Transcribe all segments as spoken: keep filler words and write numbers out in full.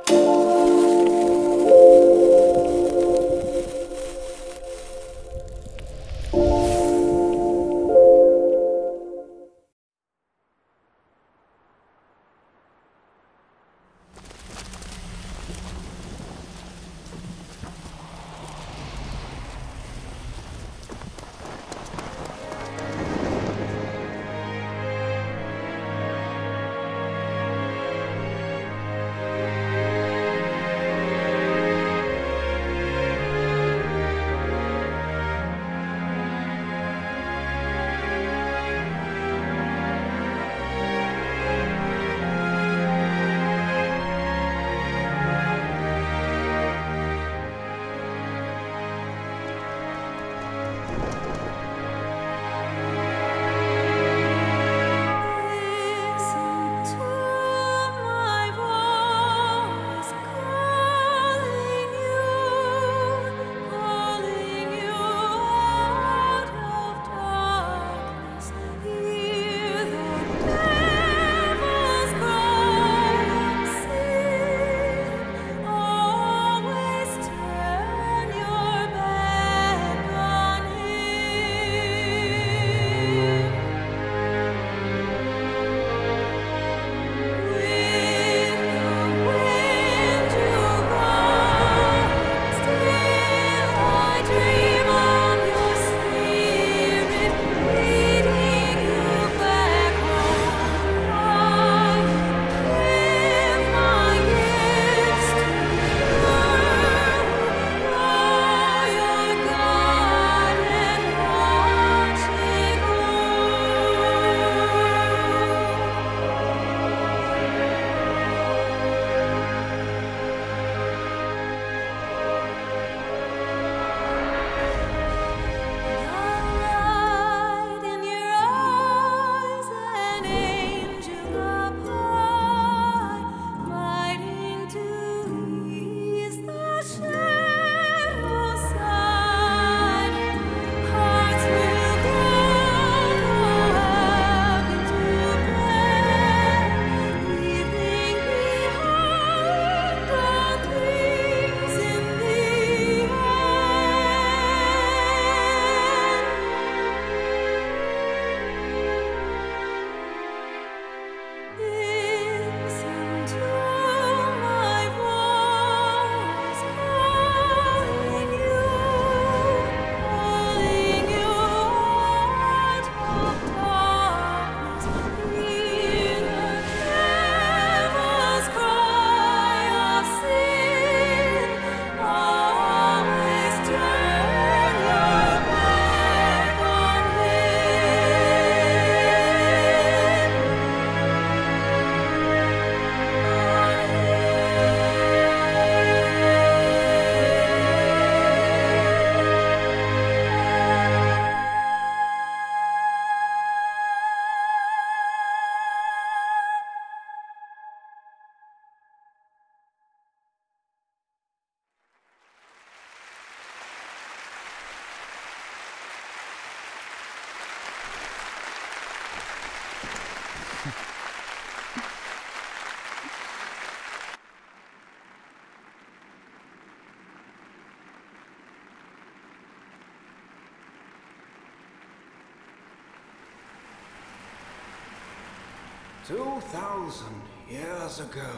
Two thousand years ago,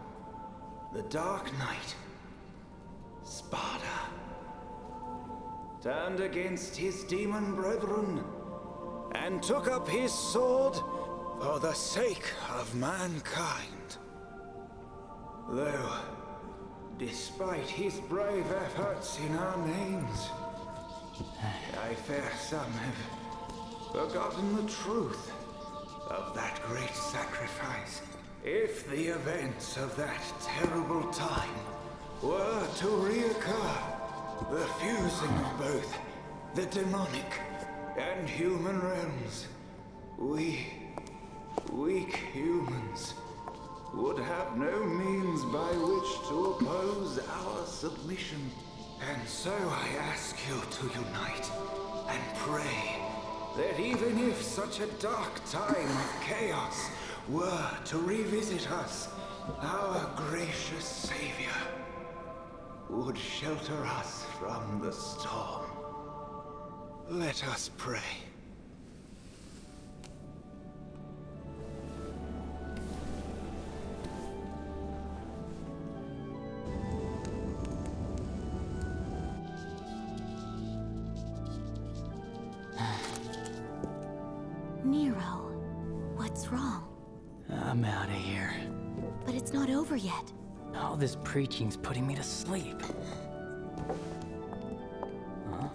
the Dark Knight Sparda turned against his demon brethren and took up his sword for the sake of mankind. Though, despite his brave efforts in our names, I fear some have forgotten the truth of that great sacrifice. If the events of that terrible time were to reoccur, the fusing of both the demonic and human realms, we, weak humans, would have no means by which to oppose our submission. And so I ask you to unite and pray that even if such a dark time of chaos were to revisit us, our gracious Savior would shelter us from the storm. Let us pray. Nero, what's wrong? I'm out of here. But it's not over yet. All this preaching's putting me to sleep. Huh?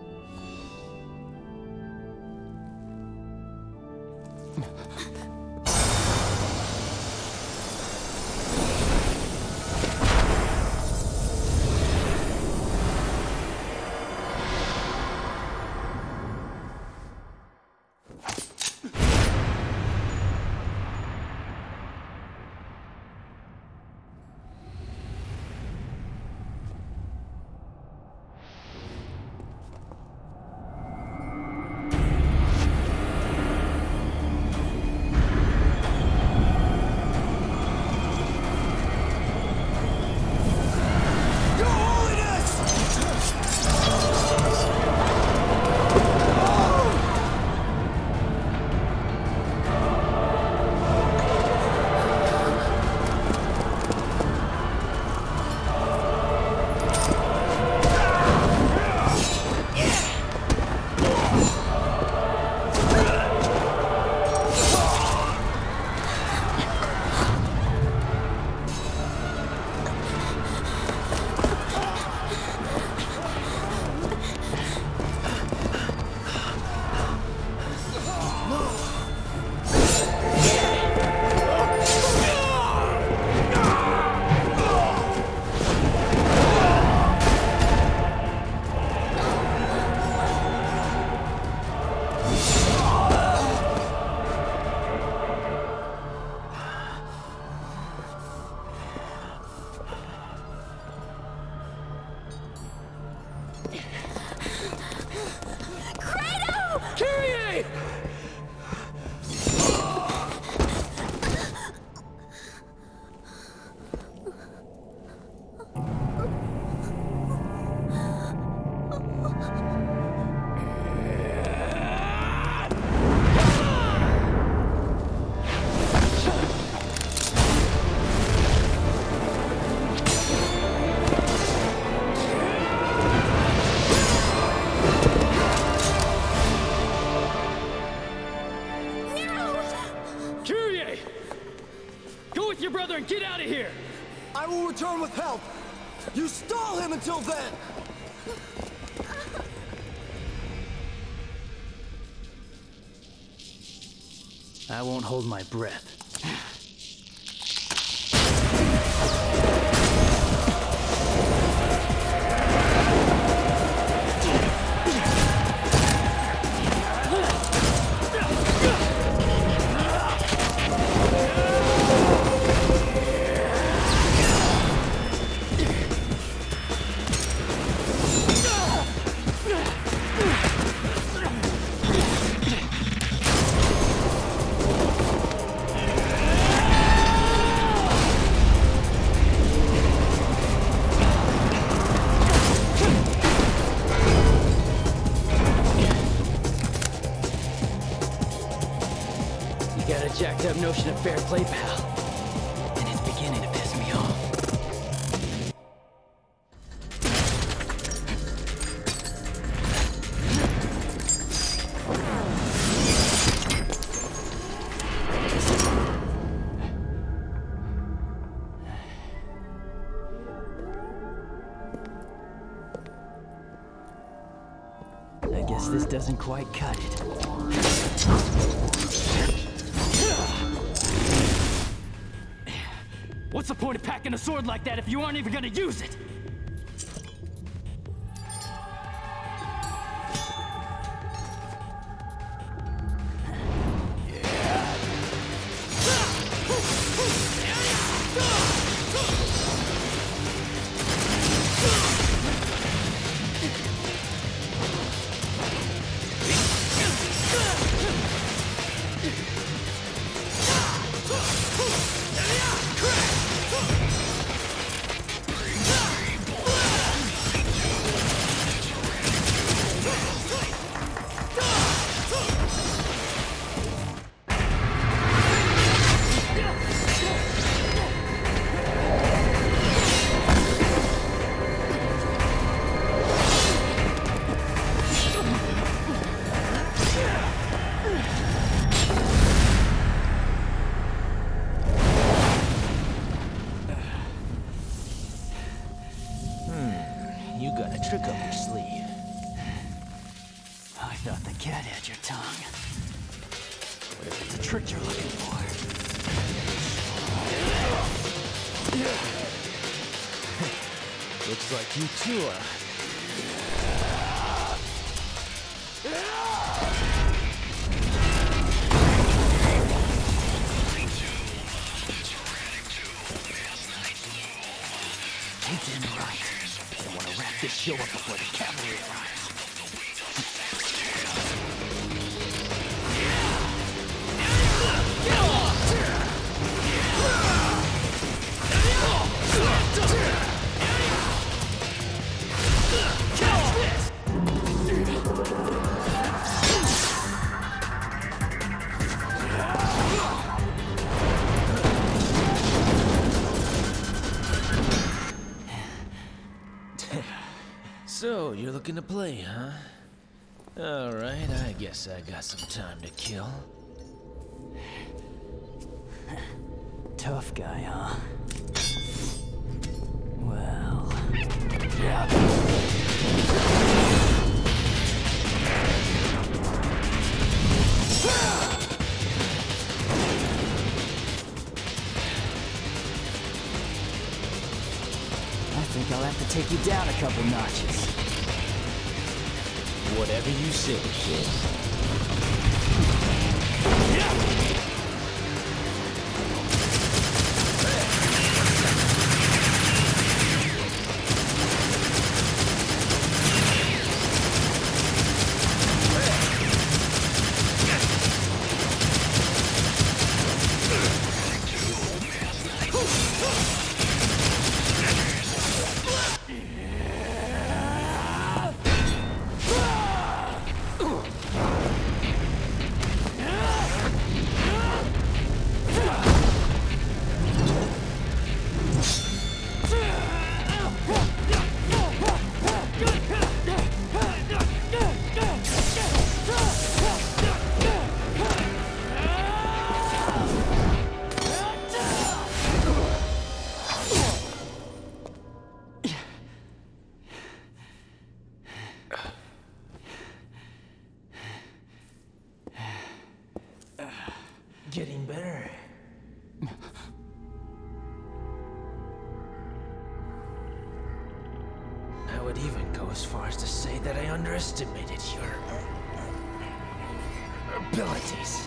and get out of here! I will return with help! You stall him until then! I won't hold my breath. Jacked up notion of fair play, pal. And it's beginning to piss me off. I guess this doesn't quite cut it. What's the point of packing a sword like that if you aren't even gonna use it? trick up your sleeve. I thought the cat had your tongue. What if it's a trick you're looking for? Looks like you two are... It's in right. I want to wrap this show up before the cavalry arrives. So, you're looking to play, huh? Alright, I guess I got some time to kill. Tough guy, huh? Well... Yeah. I think I'll have to take you down a couple notches. Whatever you say, kid. Getting better. I would even go as far as to say that I underestimated your abilities.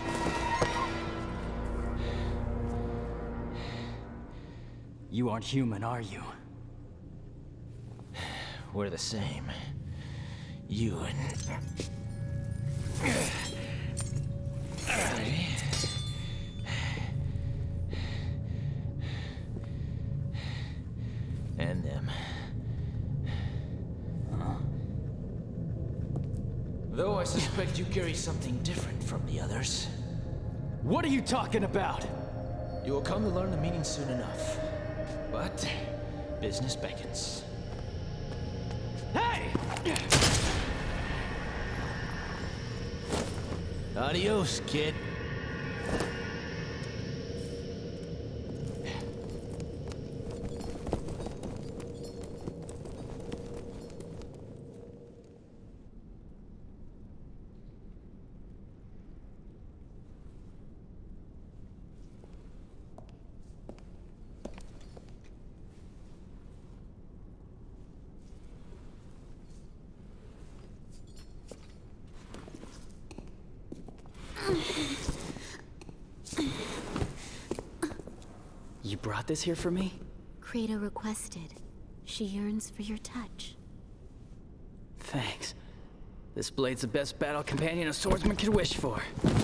You aren't human, are you? We're the same. You and... I... And them. Huh? Though I suspect you carry something different from the others. What are you talking about? You will come to learn the meaning soon enough. But business beckons. Hey! Adios, kid. You brought this here for me? Credo requested. She yearns for your touch. Thanks. This blade's the best battle companion a swordsman could wish for.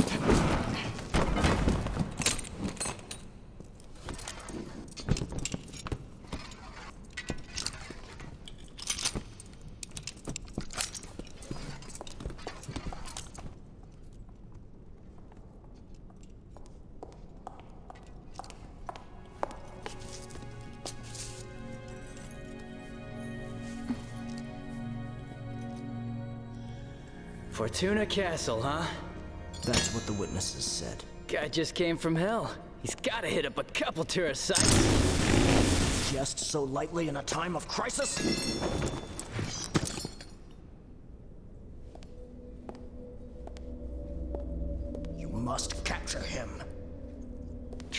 Fortuna Castle, huh? That's what the witnesses said. Guy just came from hell. He's gotta hit up a couple tourist sites. Just so lightly in a time of crisis?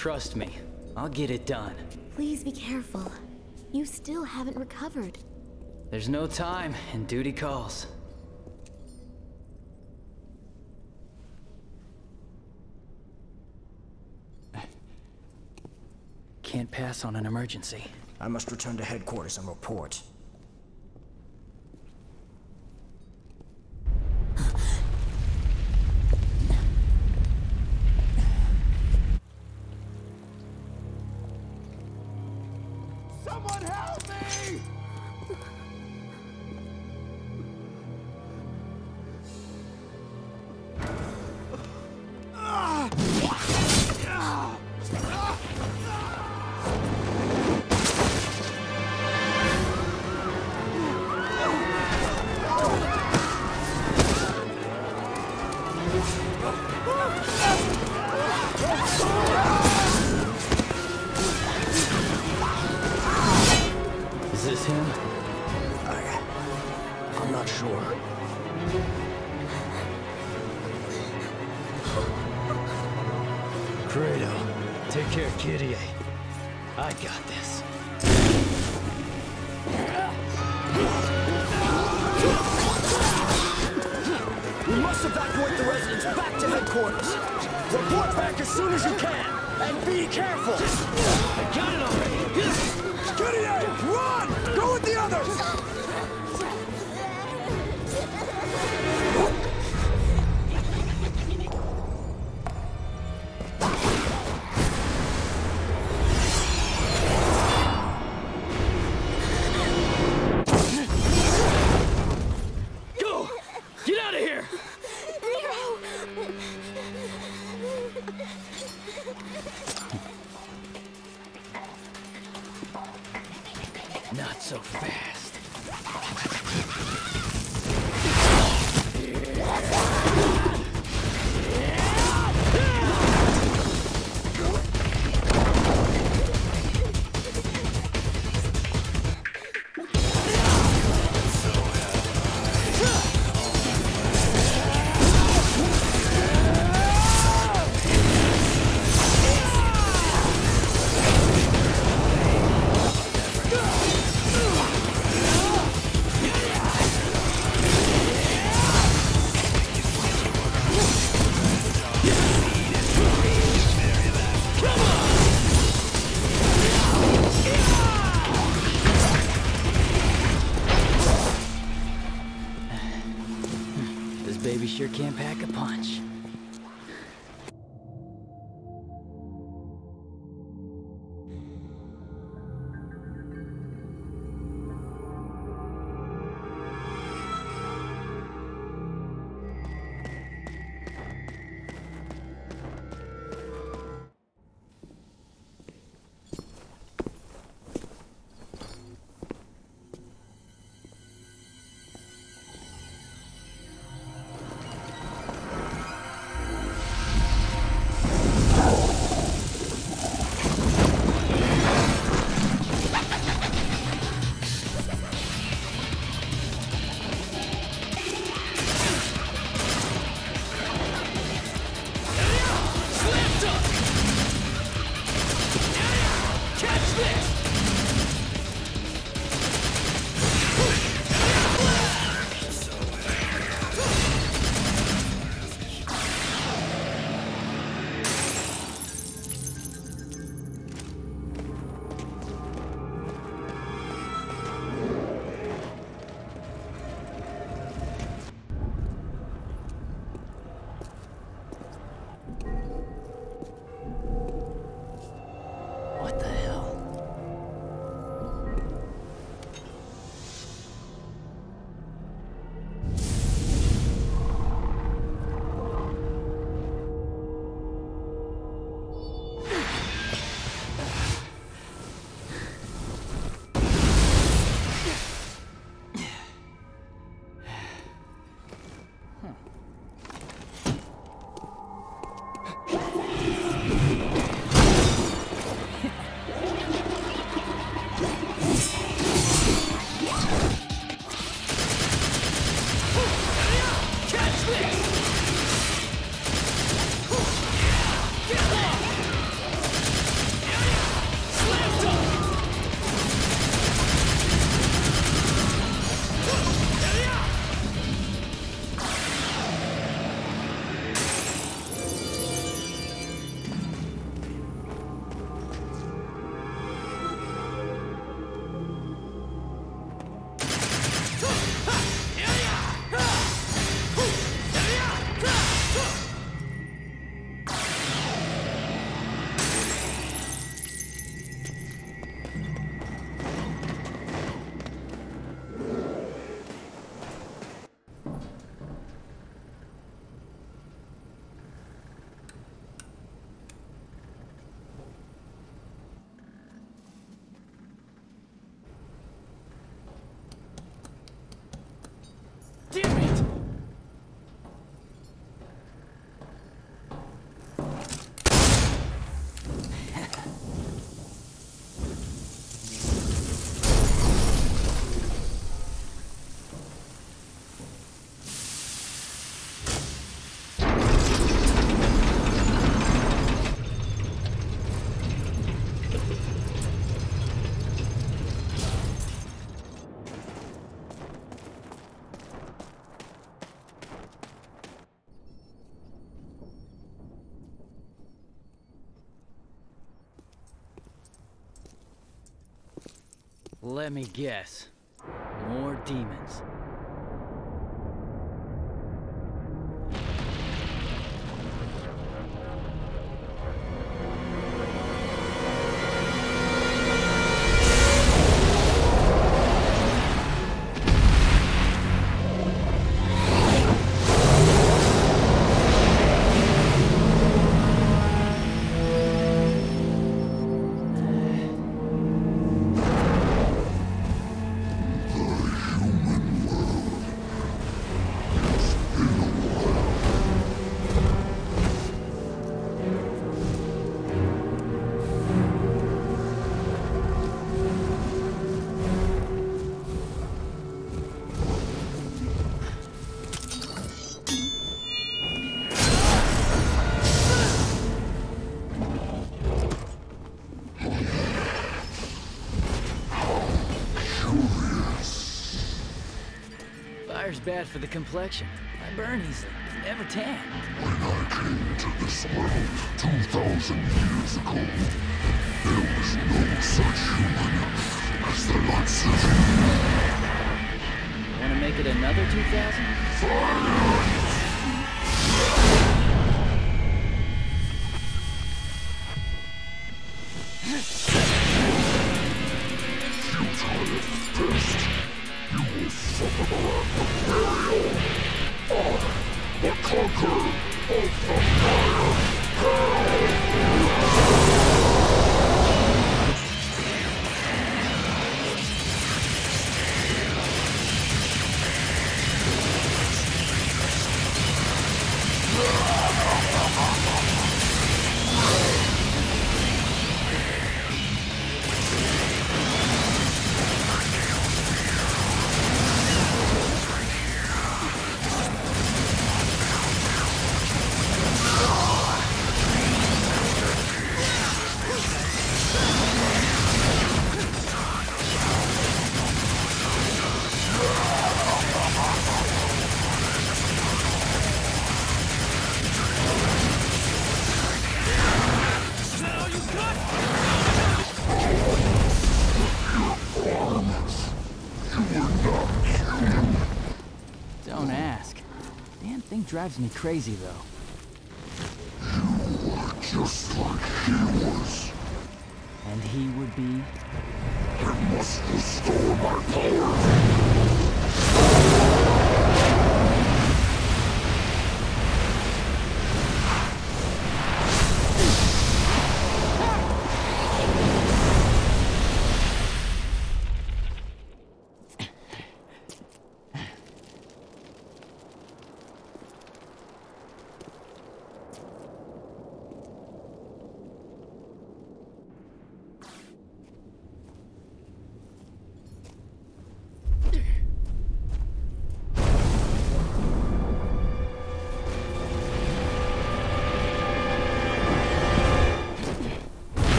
trust me. I'll get it done. Please be careful. You still haven't recovered. There's no time, and duty calls. Can't pass on an emergency. I must return to headquarters and report. Someone help me! Is this him? I... I'm not sure. Credo, take care of Kyrie. I got this. We must evacuate the residents back to headquarters. Report back as soon as you can, and be careful. I got it already! Kyrie, run! Go with the others! Go! Get out of here! Not so fast. This baby sure can pack a punch. Let me guess. More demons. Fire's bad for the complexion. I burn easily. Never tan. When I came to this world two thousand years ago, there was no such human as the likes of you. Wanna make it another two thousand? Silence! Futile test. You will suffer the wrath of burial. I, the conqueror of the fire hell. Don't ask. Damn thing drives me crazy, though. You are just like he was. And he would be? I must restore my power.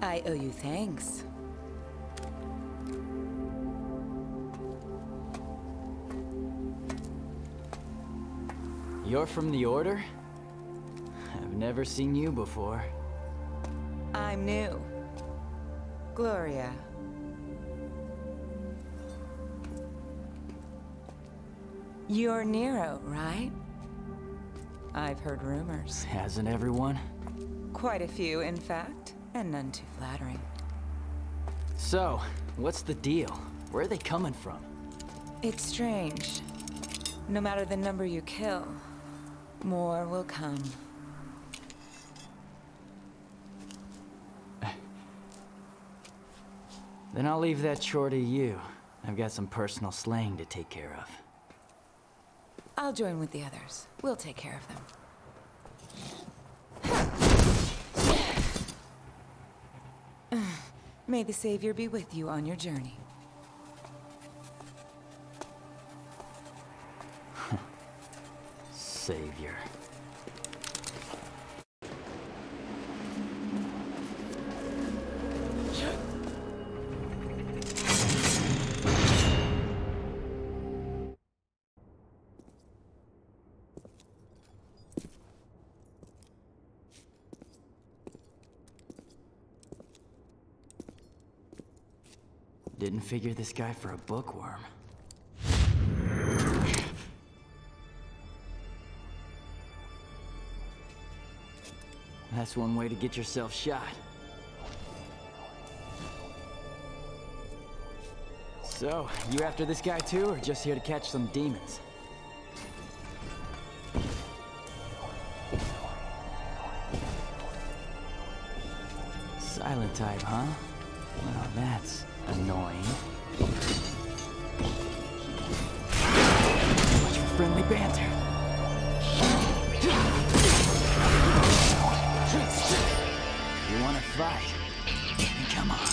I owe you thanks. You're from the Order? I've never seen you before. I'm new. Gloria. You're Nero, right? I've heard rumors. Hasn't everyone? Quite a few, in fact, and none too flattering. So, what's the deal? Where are they coming from? It's strange. No matter the number you kill, more will come. Then I'll leave that chore to you. I've got some personal slaying to take care of. I'll join with the others. We'll take care of them. May the Savior be with you on your journey. Savior. Didn't figure this guy for a bookworm. That's one way to get yourself shot. So, you after this guy too, or just here to catch some demons? Silent type, huh? Well, that's annoying. Much for friendly banter. You wanna fight? Come on.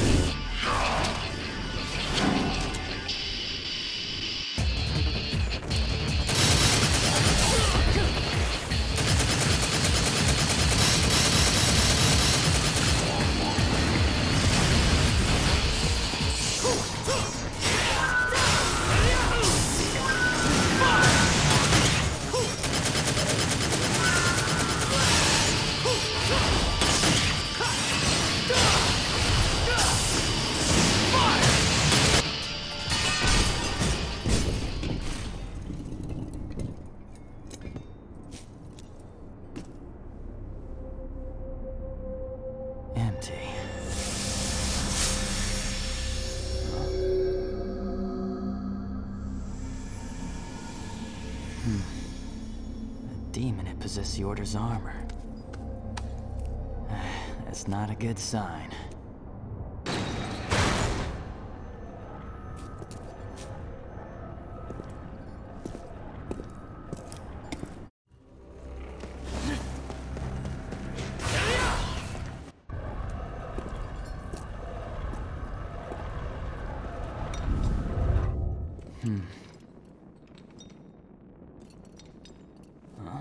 Possess the Order's armor. That's not a good sign. Hmm. Huh?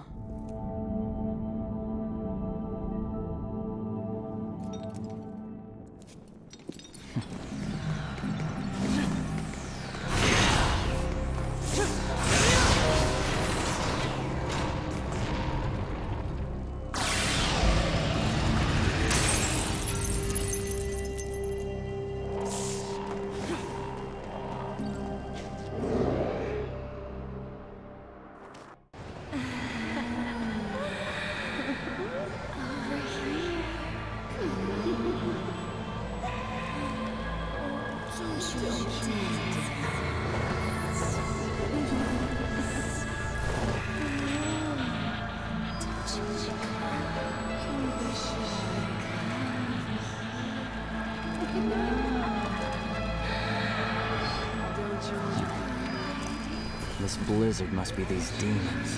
This blizzard must be these demons.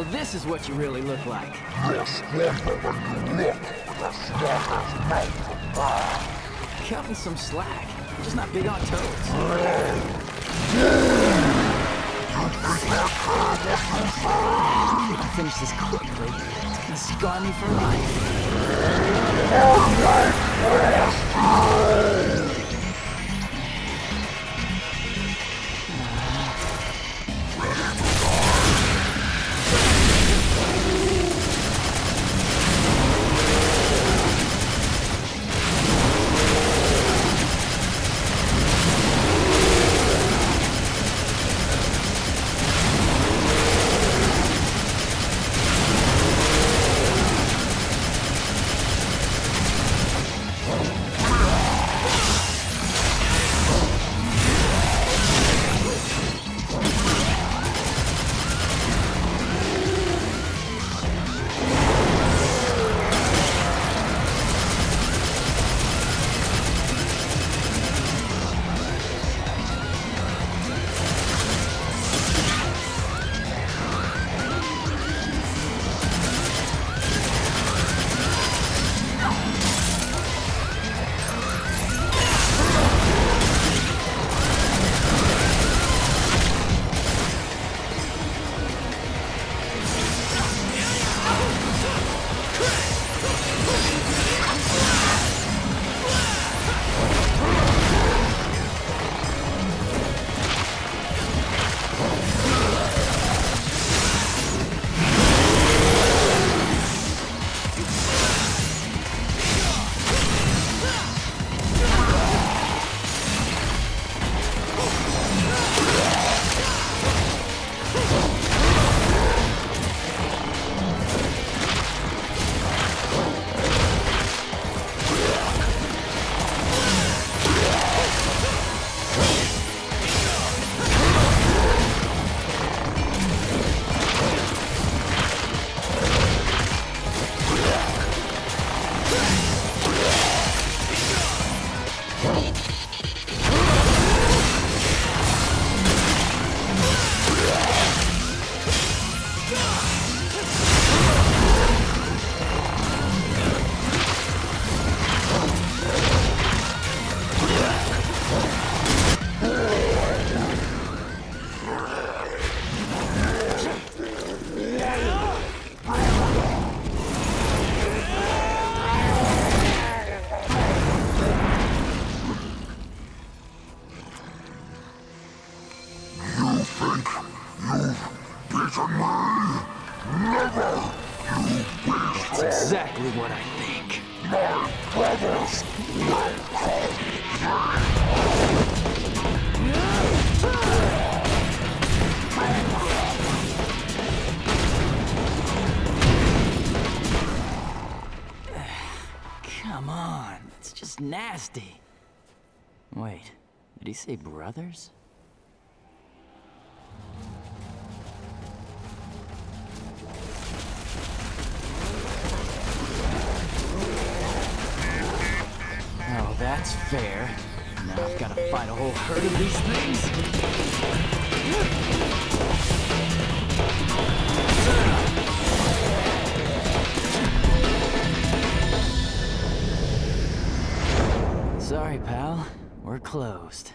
this is what you really look like. Yes, wonder when you look with a smarter's mouth. Cut me some slack. I'm just not big on toads. If I finish this quickly, it's gonna scar me for life. Exactly what I think. My brothers will Come on, it's just nasty. Wait, did he say brothers? Oh, that's fair. Now I've got to fight a whole herd of these things. Sorry, pal. We're closed.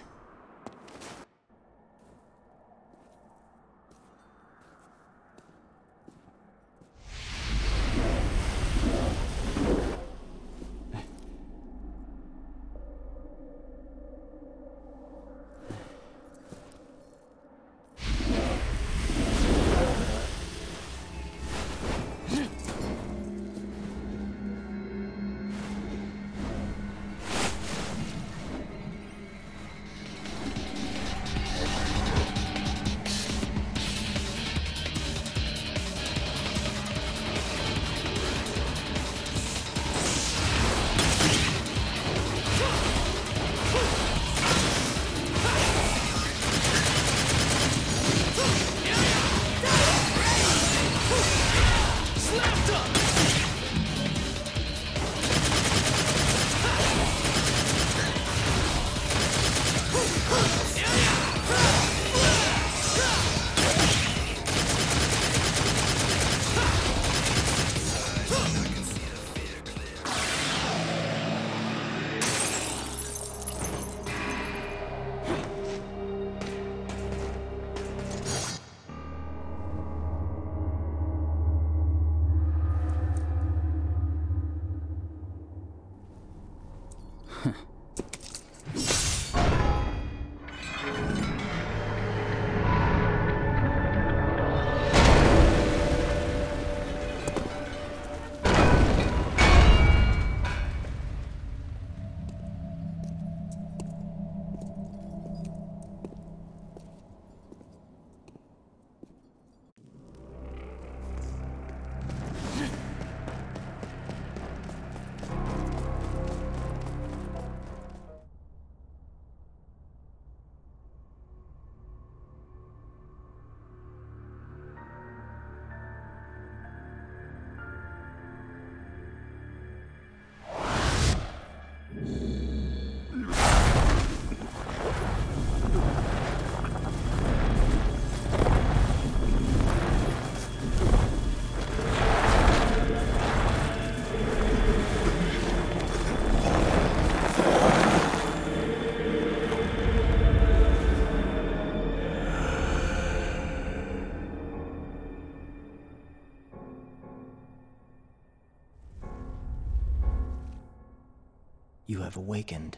You have awakened.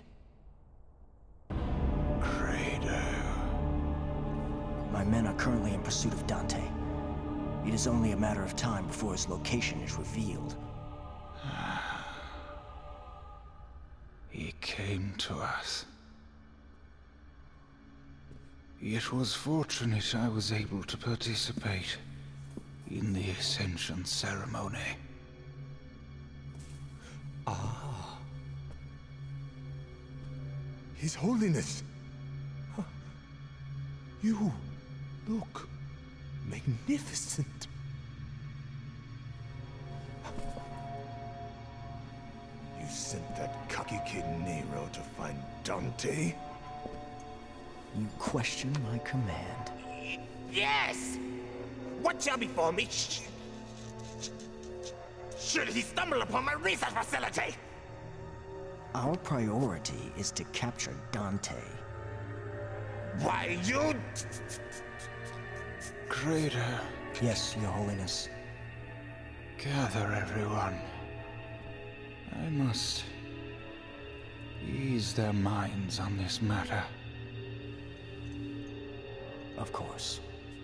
Credo. My men are currently in pursuit of Dante. It is only a matter of time before his location is revealed. He came to us. It was fortunate I was able to participate in the Ascension ceremony. Ah. His Holiness. Huh. You look magnificent. You sent that cocky kid Nero to find Dante? You question my command. Yes! What shall befall me? Sh Should he stumble upon my research facility? Our priority is to capture Dante. Why, you... Credo. Yes, Your Holiness. Gather everyone. I must ease their minds on this matter. Of course.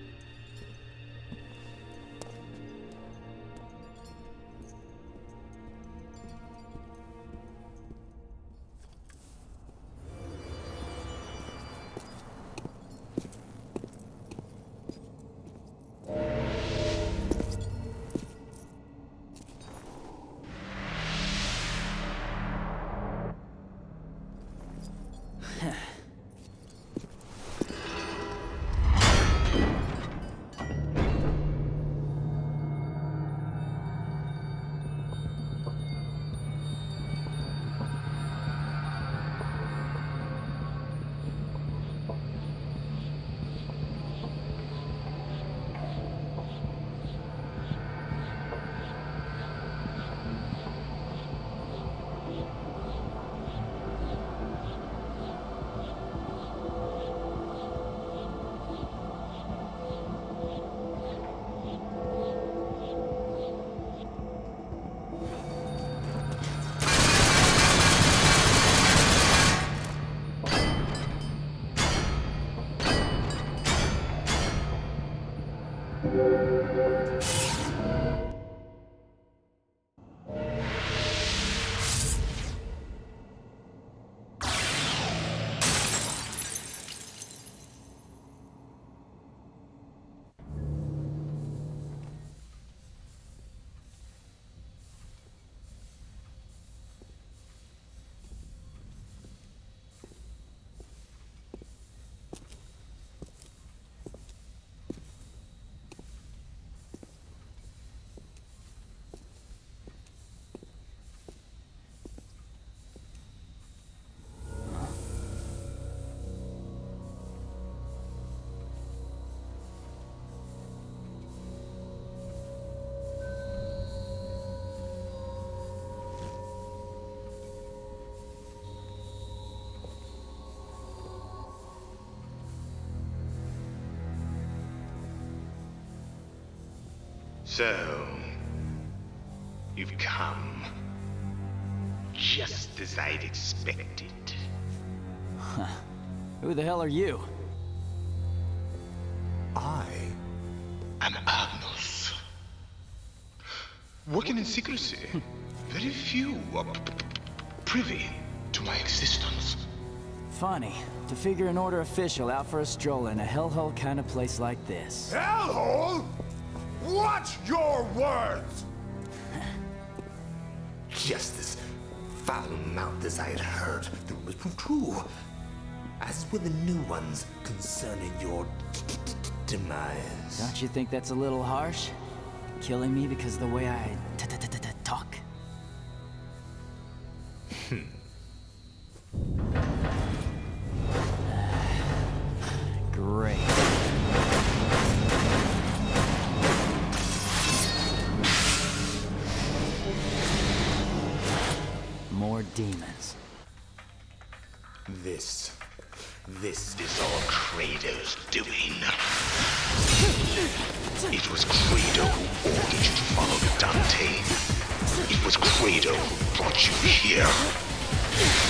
So, you've come. Just as I'd expected. Huh. Who the hell are you? I I'm Agnus. Working in secrecy. Very few are p- p- privy to my existence. Funny, to figure an order official out for a stroll in a hellhole kind of place like this. Hellhole? Watch your words! Just as foul-mouthed as I had heard, the rumors proved true. As were the new ones concerning your demise. Don't you think that's a little harsh? Killing me because of the way I talk? Hmm. Great. More demons. This... This is all Credo's doing. It was Credo who ordered you to follow Dante. It was Credo who brought you here.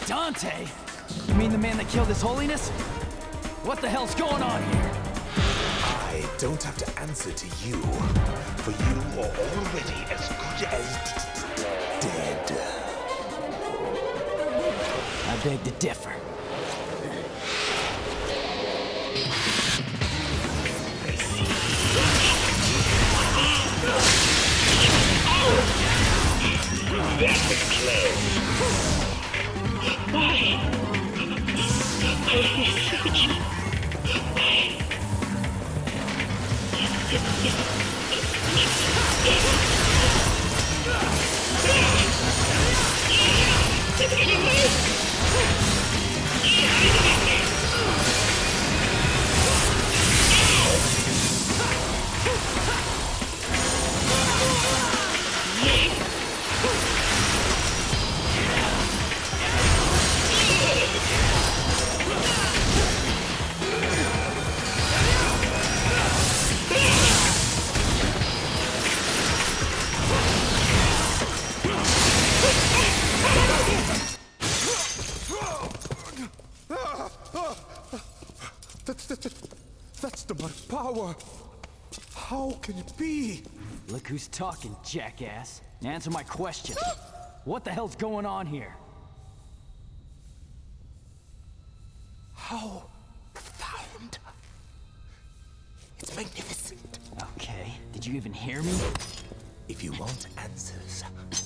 Dante? You mean the man that killed His Holiness? What the hell's going on here? I don't have to answer to you, for you are already as good as dead. I beg to differ. That was close. Why? I research. Why? That's, that's, that's demonic power. How can it be? Look who's talking, jackass. Answer my question. What the hell's going on here? How profound. It's magnificent. Okay, did you even hear me? If you want answers,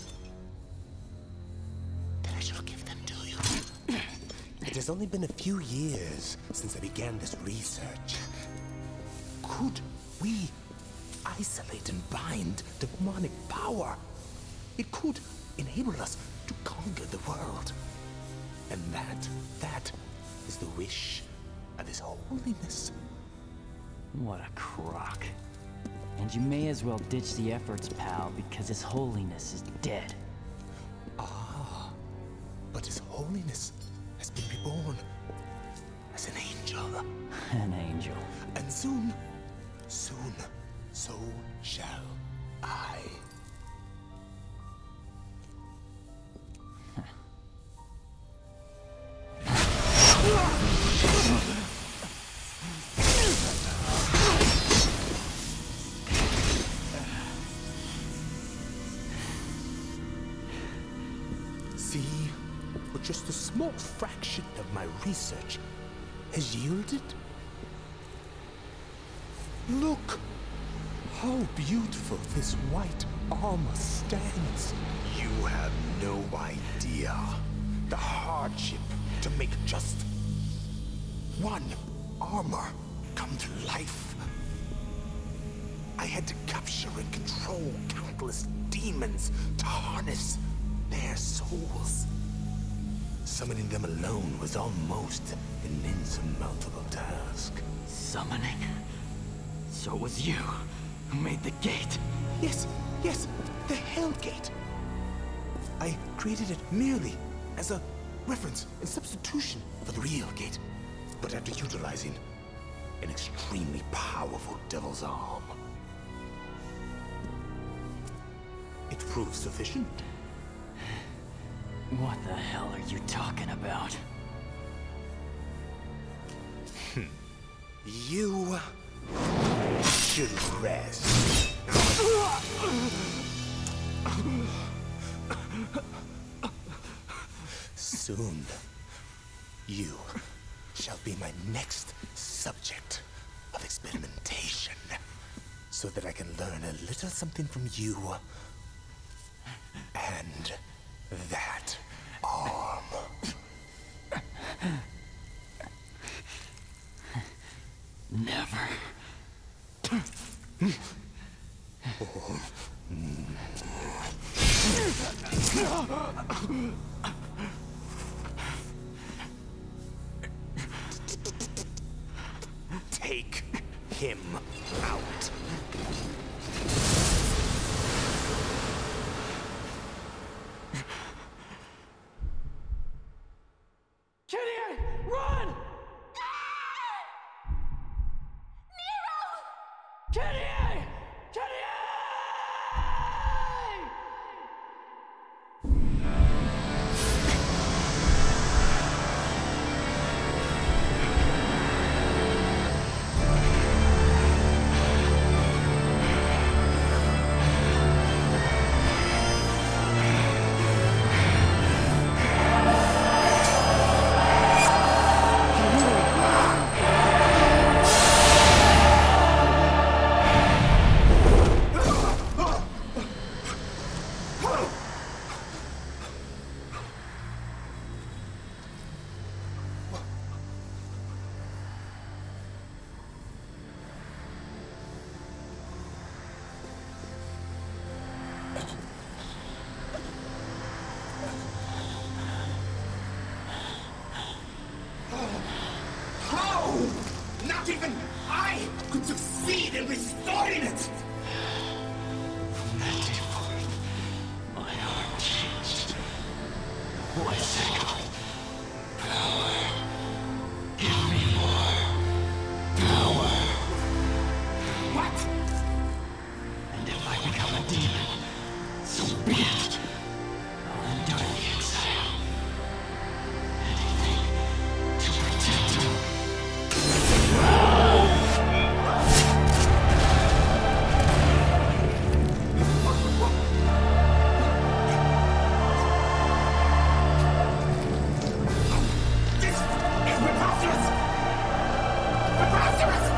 then I shall give them to you. It has only been a few years since I began this research. Could we isolate and bind demonic power? It could enable us to conquer the world. And that, that is the wish of His Holiness. What a crock. And you may as well ditch the efforts, pal, because His Holiness is dead. Ah, but His Holiness has been reborn as an angel. An angel. And soon, soon, so shall I. See what just a small fraction of my research has yielded? Look how beautiful this white armor stands. You have no idea the hardship to make just one armor come to life. I had to capture and control countless demons to harness their souls. Summoning them alone was almost an insurmountable task. Summoning? So it was you who made the gate? Yes, yes, the Hell Gate. I created it merely as a reference and substitution for the real gate, but after utilizing an extremely powerful devil's arm. It proved sufficient. What the hell are you talking about? You should rest. Soon, you shall be my next subject of experimentation, so that I can learn a little something from you and that arm. Never. Take him out. Kyrie, run! Nero! Kyrie! Kyrie! even I could succeed in restoring it! From that day forward, my arm changed. What's it called? Power. Give me more power. What? And if I become a demon, so be it. I'll endure the exile. Anything to protect him. This is preposterous! Preposterous!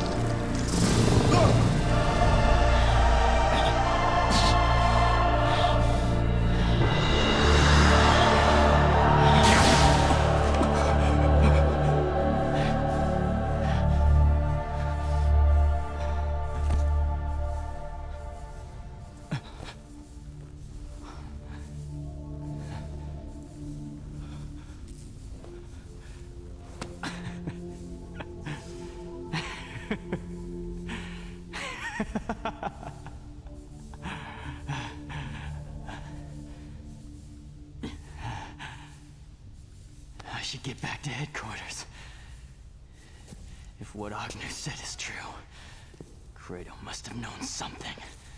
I should get back to headquarters. If what Agnes said is true, Credo must have known something.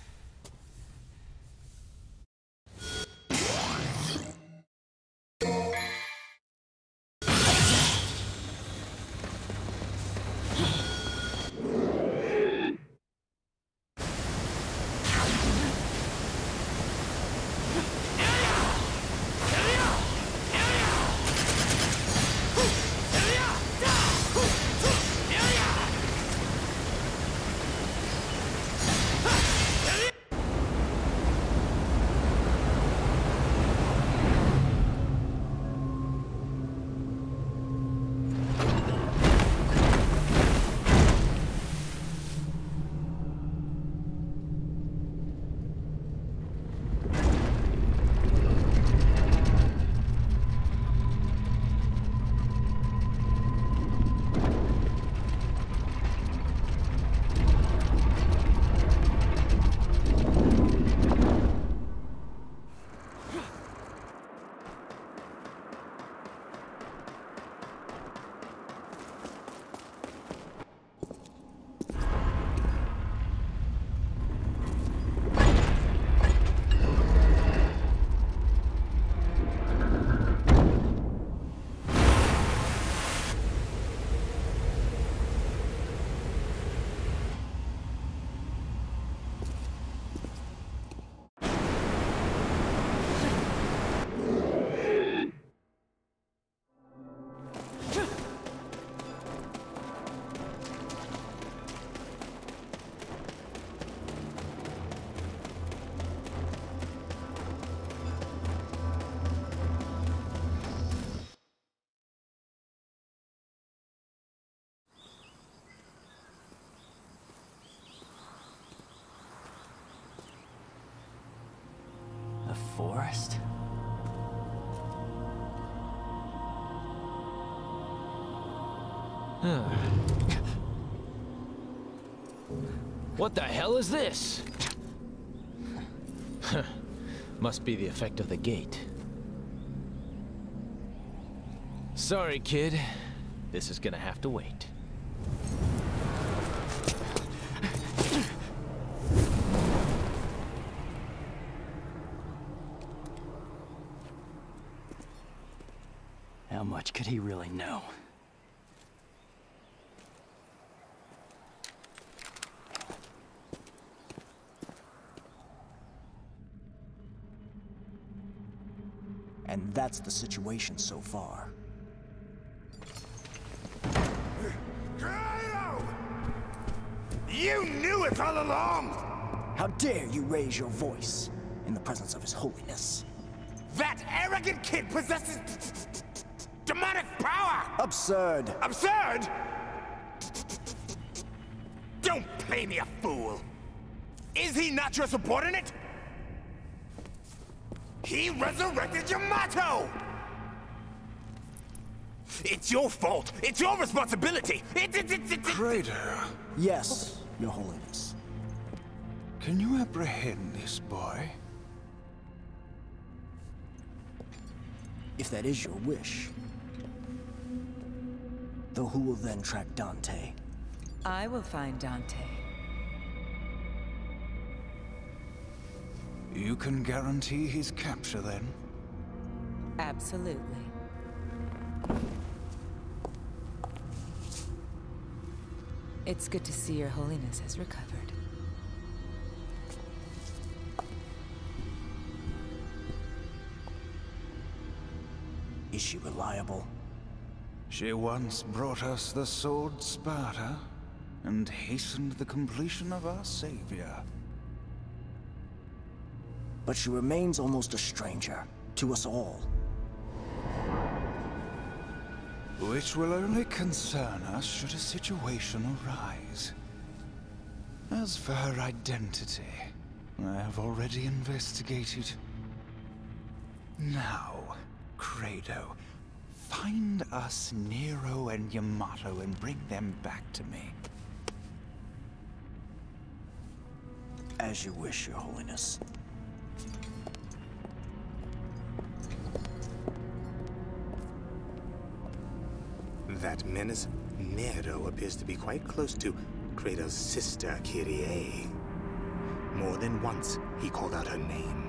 A forest? What the hell is this? Must be the effect of the gate. Sorry, kid. This is gonna have to wait. How much could he really know? And that's the situation so far. Credo! You knew it all along! How dare you raise your voice in the presence of His Holiness? That arrogant kid possesses demonic power! Absurd! Absurd? Don't play me a fool! Is he not your subordinate? He resurrected Yamato! It's your fault! It's your responsibility! It's... it's... it's... it's... Credo, Yes, Your Holiness. can you apprehend this boy? If that is your wish. Though who will then track Dante? I will find Dante. You can guarantee his capture, then? Absolutely. It's good to see Your Holiness has recovered. Is she reliable? She once brought us the sword Sparda, and hastened the completion of our savior. But she remains almost a stranger to us all. Which will only concern us should a situation arise. As for her identity, I have already investigated. Now, Credo, find us Nero and Yamato and bring them back to me. As you wish, Your Holiness. That menace, Nero, appears to be quite close to Credo's sister, Kyrie. More than once, he called out her name.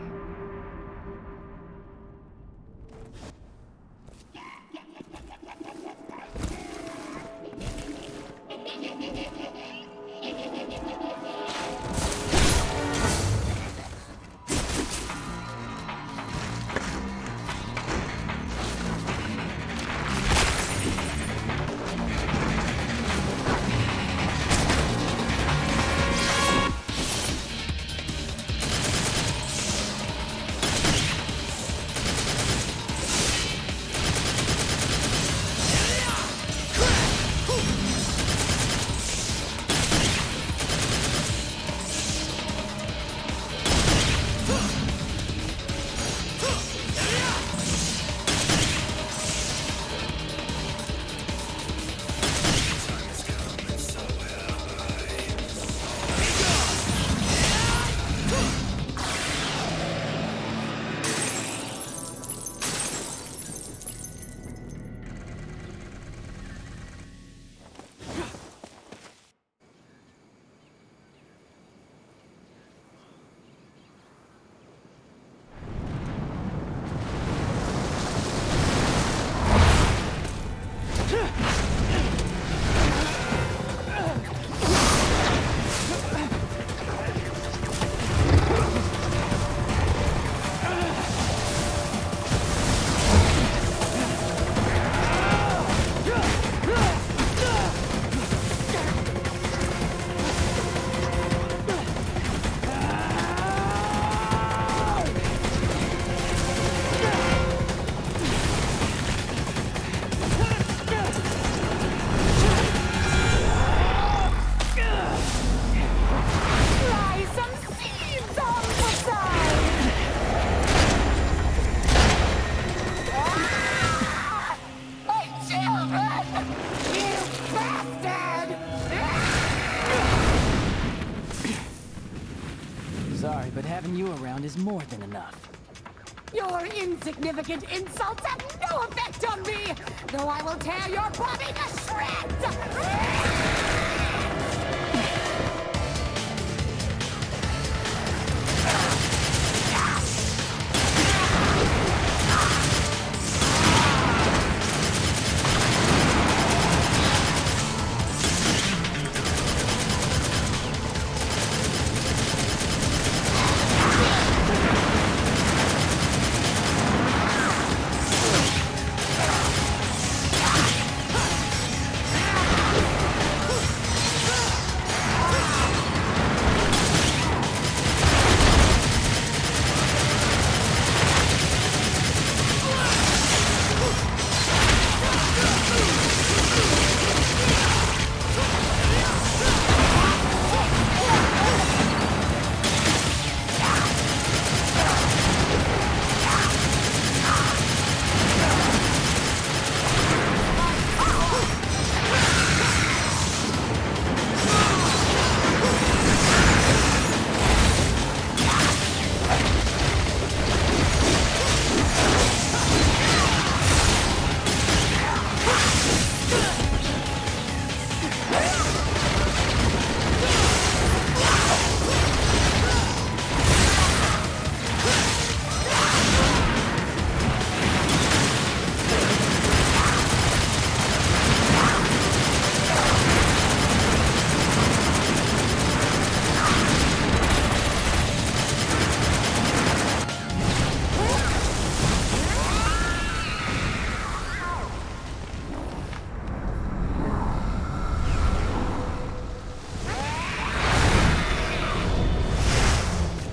Having you around is more than enough. Your insignificant insults have no effect on me, though I will tear your body to shreds!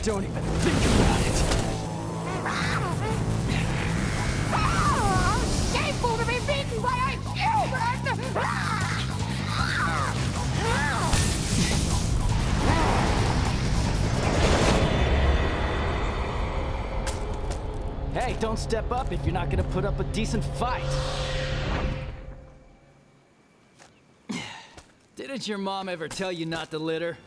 Don't even think about it. Oh, shameful to be beaten by a human! Hey, don't step up if you're not gonna put up a decent fight. Didn't your mom ever tell you not to litter?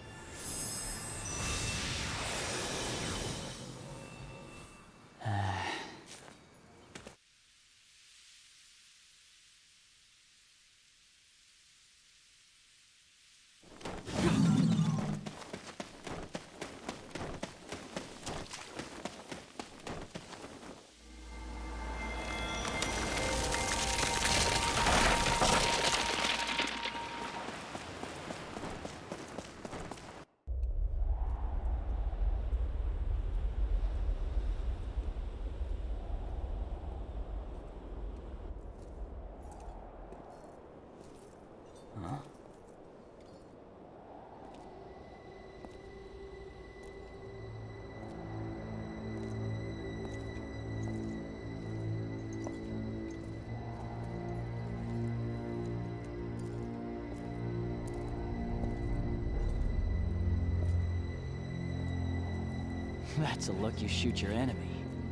That's a look you shoot your enemy.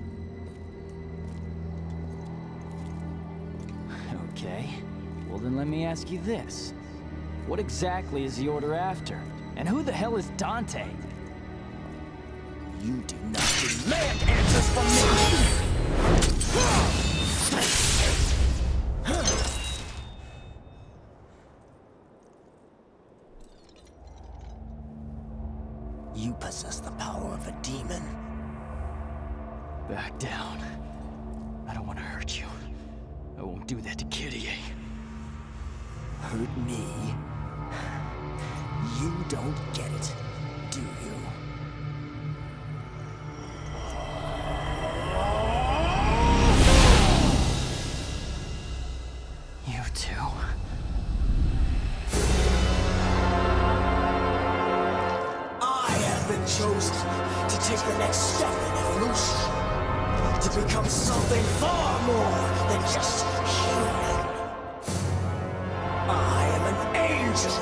Okay, well then let me ask you this. What exactly is the Order after? And who the hell is Dante? You do not demand answers from me! You possess the power of a demon. Back down. I don't want to hurt you. I won't do that to Kyrie. Hurt me? You don't get it, do you? You too. Chosen to take the next step in evolution, to become something far more than just human. I am an angel.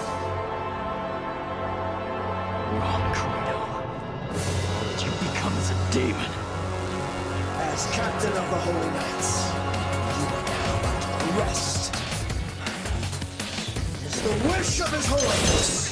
Wrong, Credo. All that you become is a demon. As captain of the Holy Knights, you are now at rest. It is the wish of His Holiness.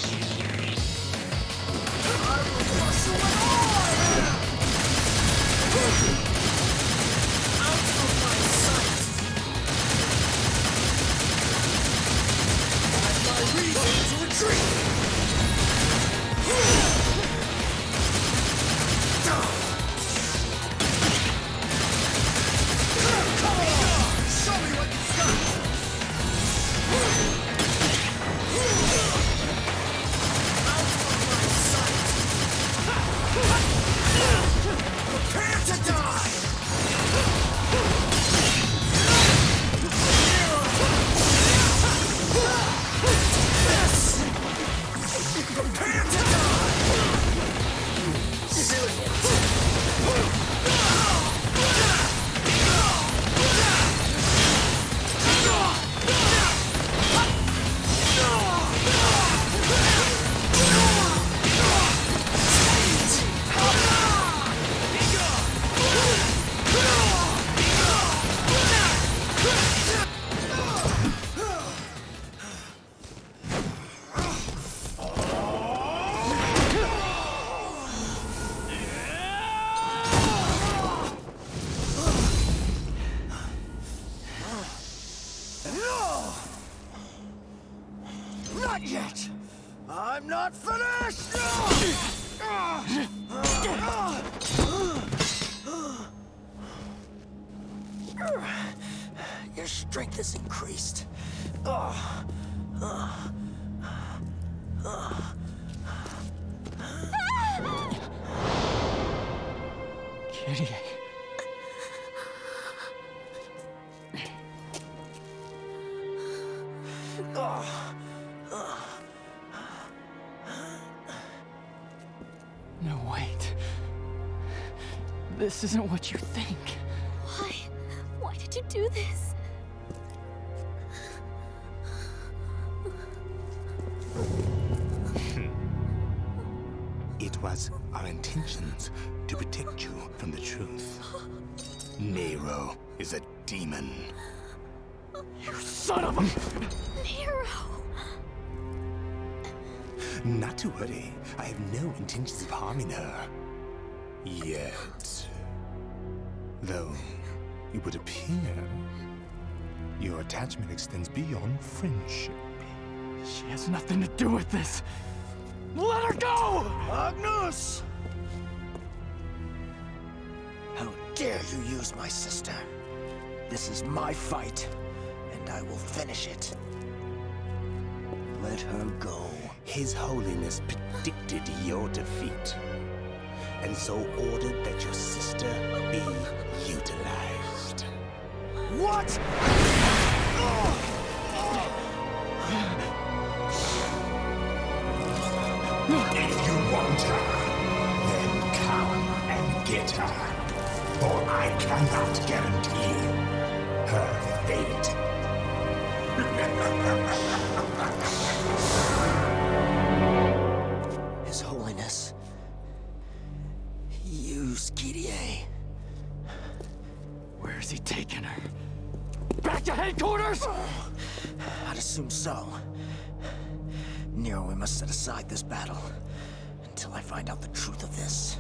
Not yet! I'm not finished! Your strength is increased. Kyrie. No, wait. This isn't what you think. Why? Why did you do this? It was our intentions to protect you from the truth. Nero is a demon. You son of a... Nero! Not to worry. I have no intentions of harming her. Yet. Though, it would appear your attachment extends beyond friendship. She has nothing to do with this. Let her go! Agnus! How dare you use my sister? This is my fight, and I will finish it. Let her go. His Holiness predicted your defeat, and so ordered that your sister be utilized. What? If you want her, then come and get her. For I cannot guarantee her fate. His Holiness. Use Kyrie. Where is he taking her? Back to headquarters? I'd assume so. Nero, we must set aside this battle until I find out the truth of this.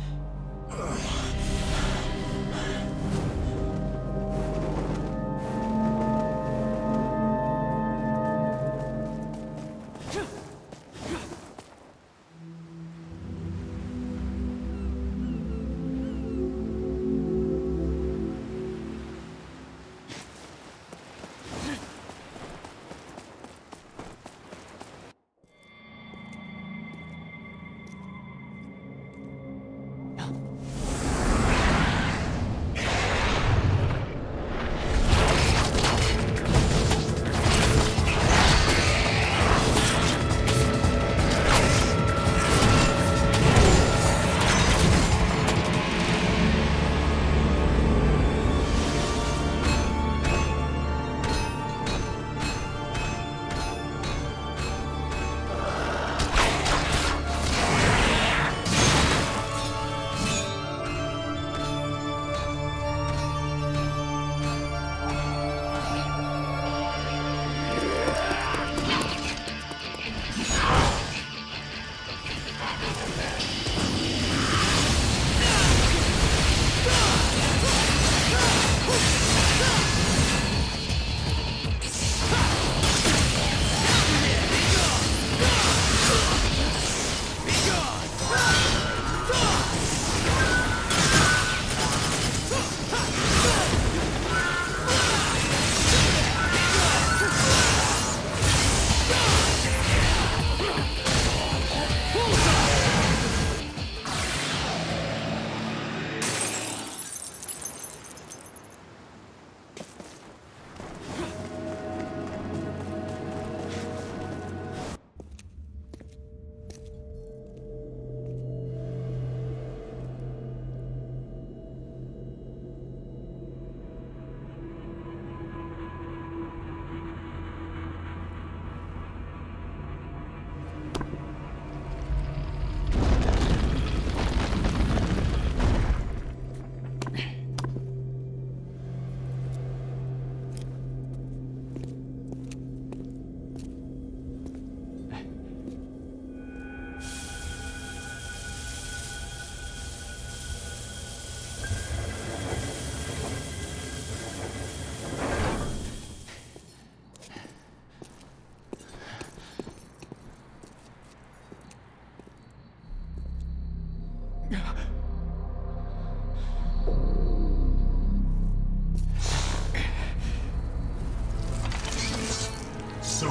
So,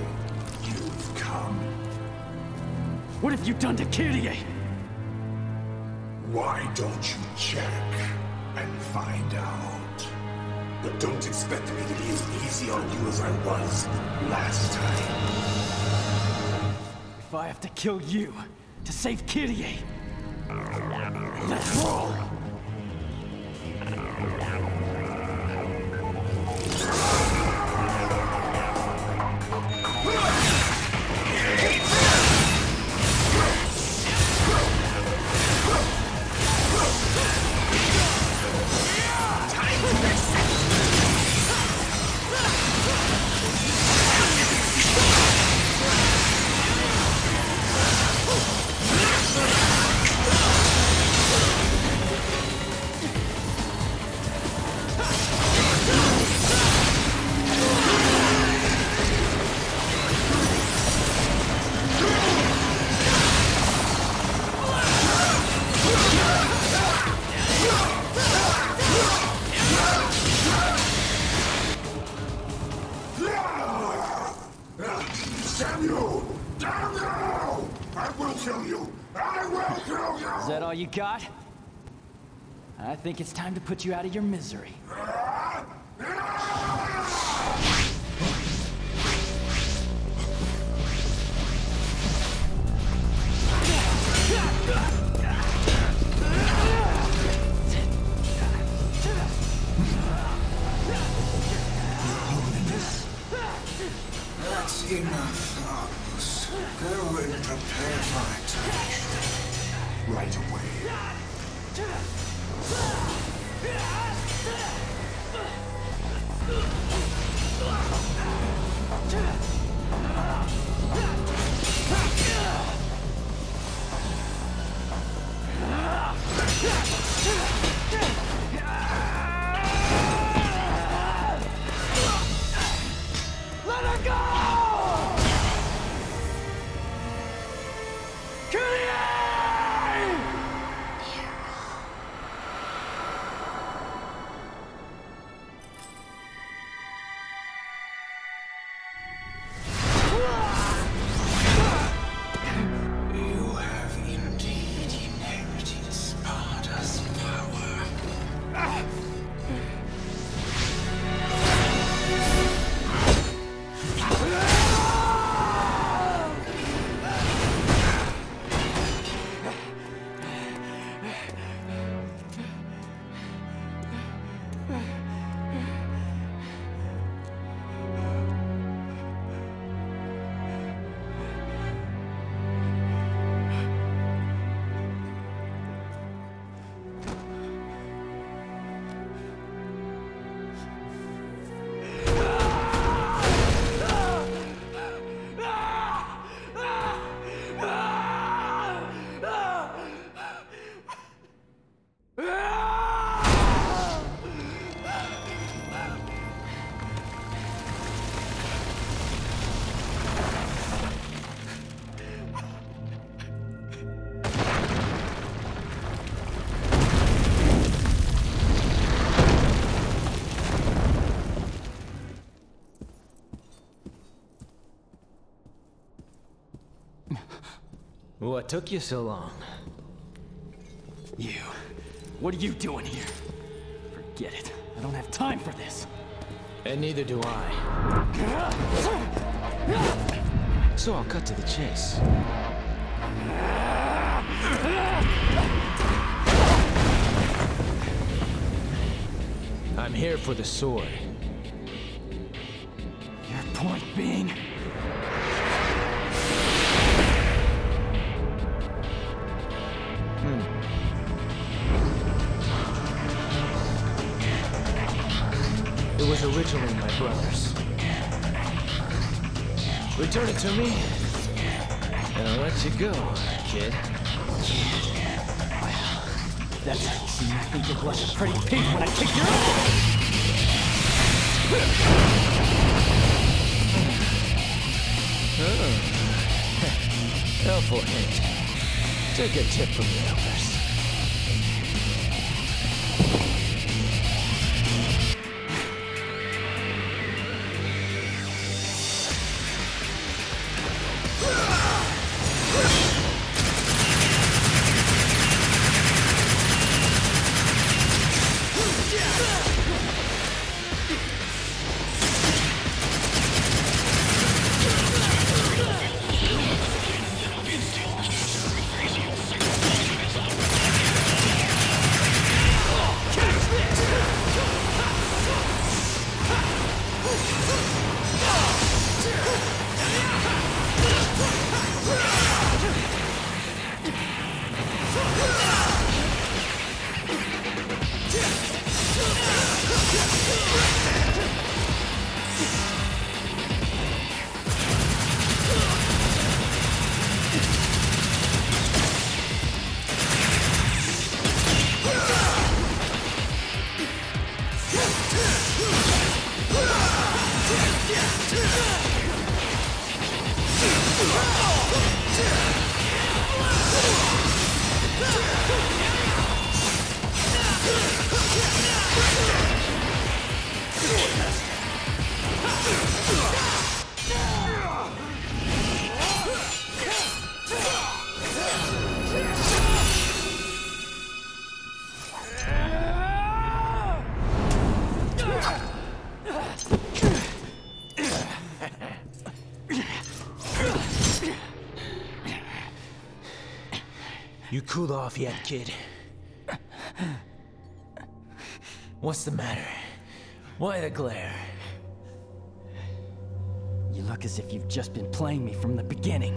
you've come. What have you done to Kyrie? Why don't you check and find out? But don't expect me to be as easy on you as I was last time. If I have to kill you to save Kyrie, let's roll! Damn you! Damn you! I will kill you! I will kill you! Is that all you got? I think it's time to put you out of your misery. That's enough, Argus. Go and prepare for attack. Right away. Let her go! You have indeed inherited Sparda's power. What took you so long? You. What are you doing here? Forget it. I don't have time for this. And neither do I. So I'll cut to the chase. I'm here for the sword. Your point being? It was originally my brother's. Return it to me, and I'll let you go, kid. Kid? Well, that's how you see me think you're like a pretty pig when I kick your ass! Oh. Helpful hint. Take a tip from the elders. You cooled off yet, kid? What's the matter? Why the glare? You look as if you've just been playing me from the beginning.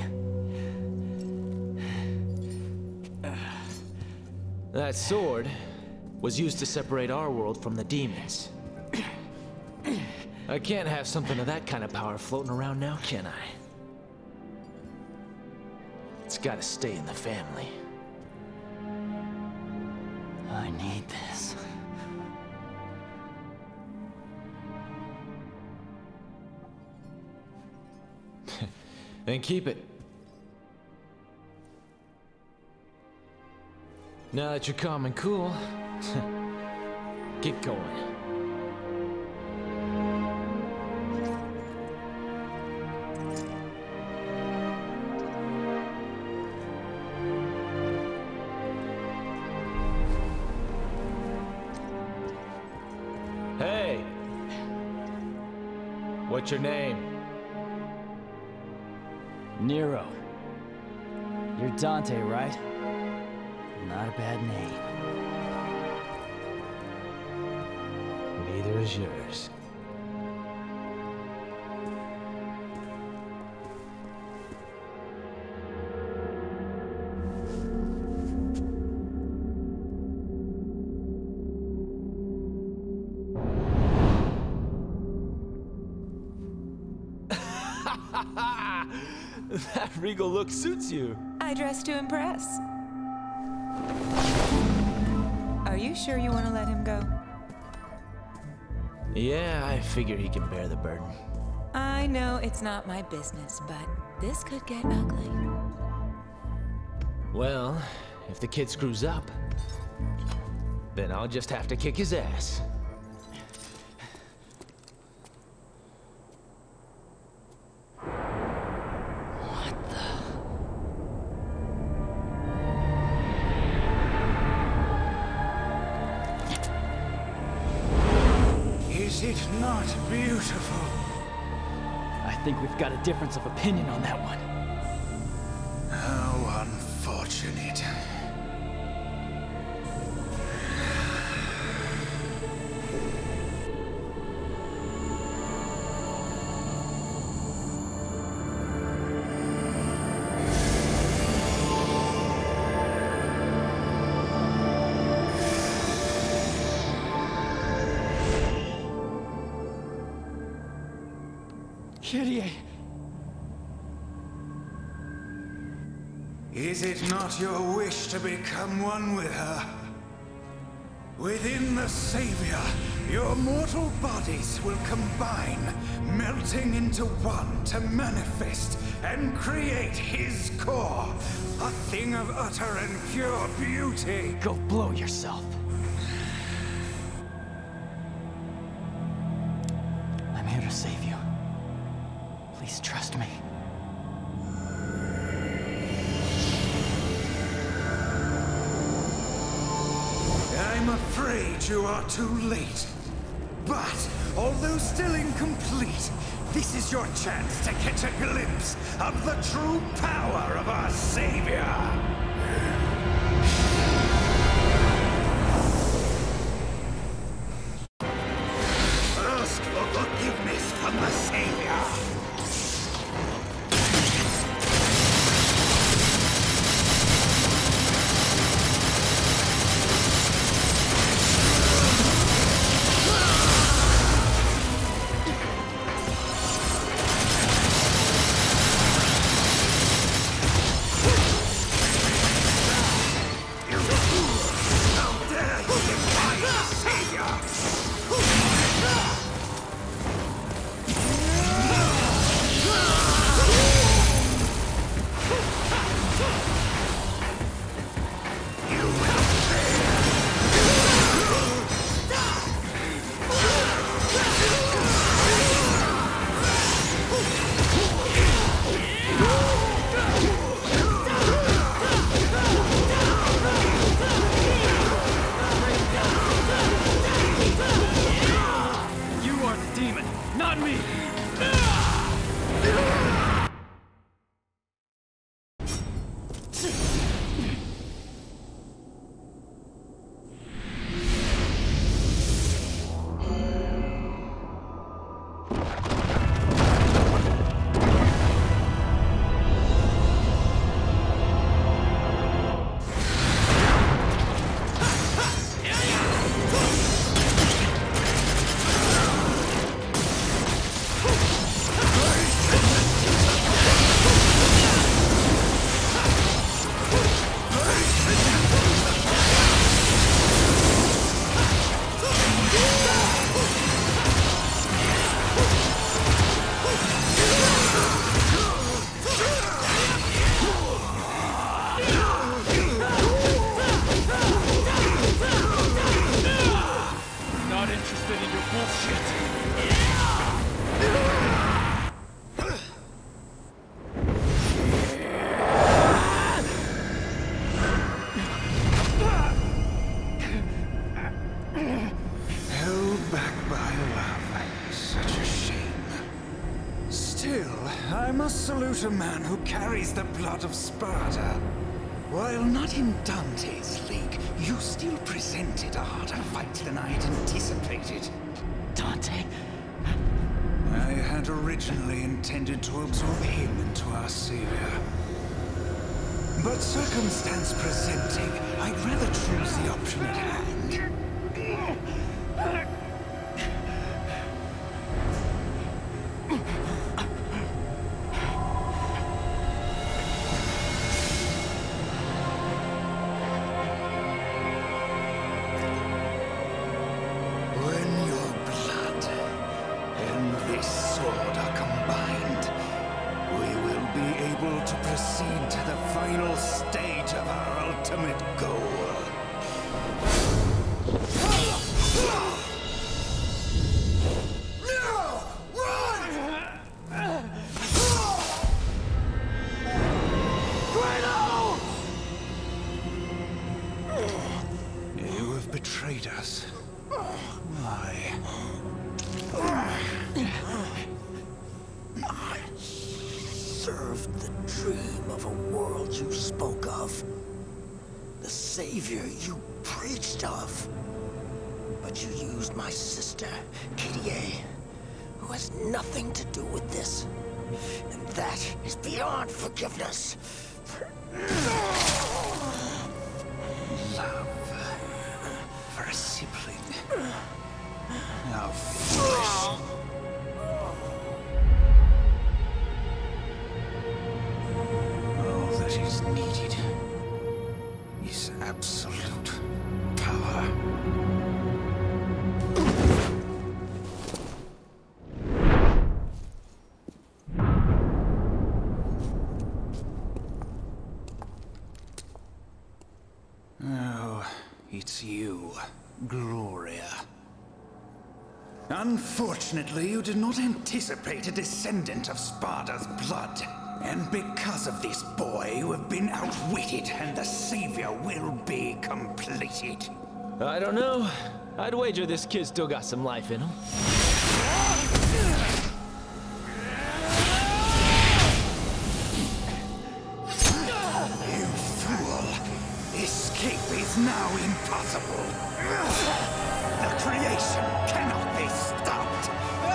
That sword was used to separate our world from the demons. I can't have something of that kind of power floating around now, can I? It's gotta stay in the family. I need this. Then keep it. Now that you're calm and cool, get going. Hey! What's your name? Nero. You're Dante, right? Not a bad name. Neither is yours. That regal look suits you. I dress to impress. Are you sure you want to let him go? Yeah, I figure he can bear the burden. I know it's not my business, but this could get ugly. Well, if the kid screws up, then I'll just have to kick his ass. Is it not beautiful? I think we've got a difference of opinion on that one. How unfortunate. Kyrie! Is it not your wish to become one with her? Within the Savior, your mortal bodies will combine, melting into one to manifest and create his core, a thing of utter and pure beauty. Go blow yourself. I'm here to save you. Please trust me. I'm afraid you are too late. But, although still incomplete, this is your chance to catch a glimpse of the true power of our Savior. Ask for forgiveness from the Savior. You about a man who carries the blood of Sparda. While not in Dante's league, you still presented a harder fight than I had anticipated. Dante? I had originally intended to absorb him into our savior. But circumstance presenting, I'd rather choose the option at hand. When your blood and this sword are combined, we will be able to proceed to the final stage of our ultimate goal. Nero! Run! Credo! You have betrayed us. Why? I served the dream of a world you spoke of. The savior you preached of. But you used my sister, Kyrie, who has nothing to do with this. And that is beyond forgiveness. Love for a sibling. How foolish. All that is needed is absolute power. Oh, it's you, Gloria. Unfortunately, you did not anticipate a descendant of Sparda's blood. And because of this boy, you have been outwitted, and the savior will be completed. I don't know. I'd wager this kid still got some life in him. You fool! Escape is now impossible. The creation cannot be stopped.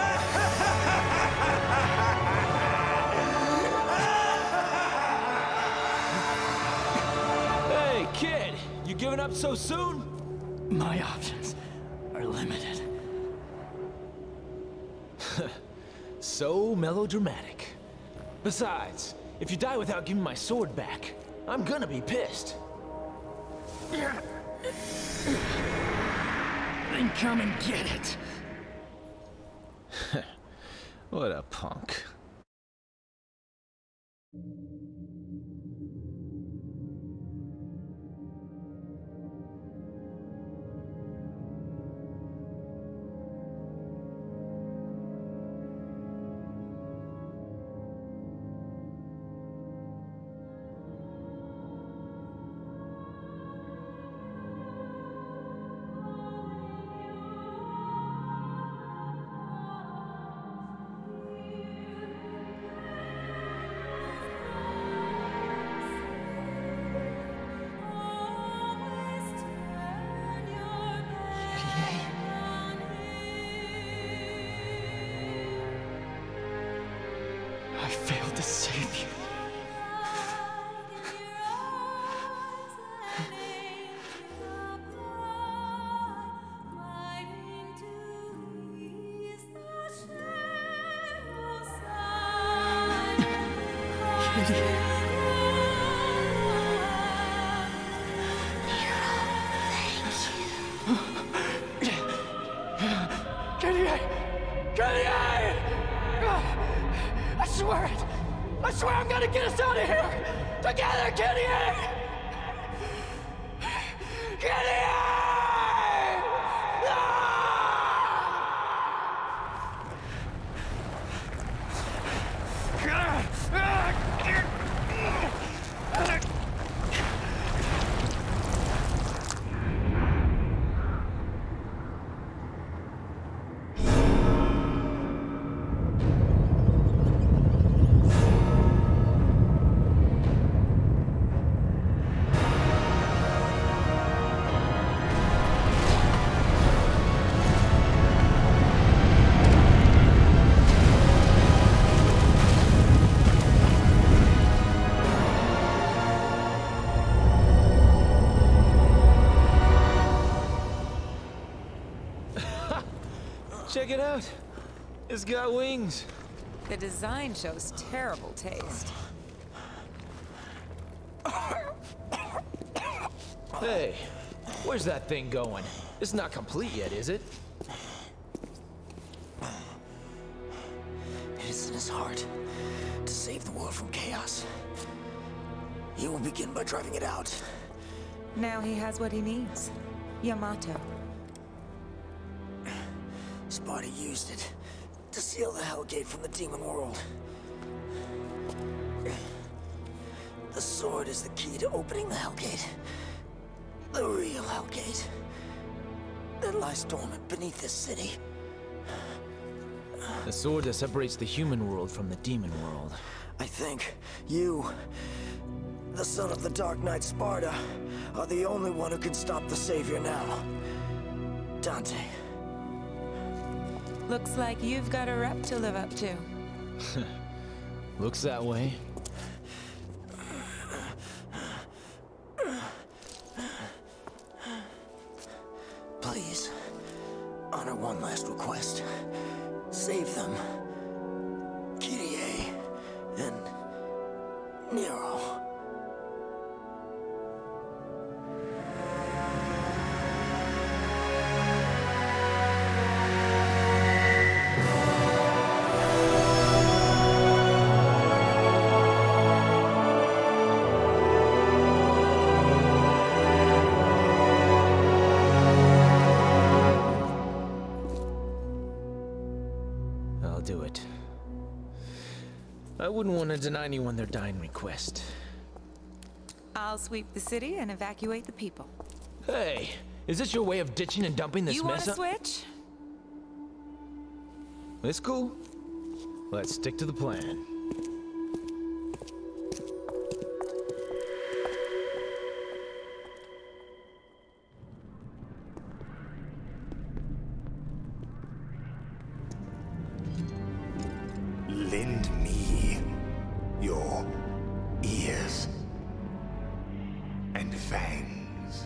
Hey, kid! You giving up so soon? My options are limited. So melodramatic. Besides, if you die without giving my sword back, I'm gonna be pissed. Then come and get it. What a punk. I failed to save you. Kyrie! Kyrie! I swear it! I swear I'm gonna get us out of here! Together, Kyrie! Kyrie! Check it out. It's got wings. The design shows terrible taste. Hey, where's that thing going? It's not complete yet, is it? It is in his heart to save the world from chaos. He will begin by driving it out. Now he has what he needs. Yamato. Sparda used it to seal the Hellgate from the demon world. The sword is the key to opening the Hellgate. The real Hellgate that lies dormant beneath this city. The sword that separates the human world from the demon world. I think you, the son of the Dark Knight Sparda, are the only one who can stop the Savior now. Dante. Looks like you've got a rep to live up to. Looks that way. Please, honor one last request. Save them. Kyrie and Nero. Do it. I wouldn't want to deny anyone their dying request. I'll sweep the city and evacuate the people. Hey, is this your way of ditching and dumping this you mess up? You want to switch? It's cool. Let's stick to the plan. Lend me your ears and fangs.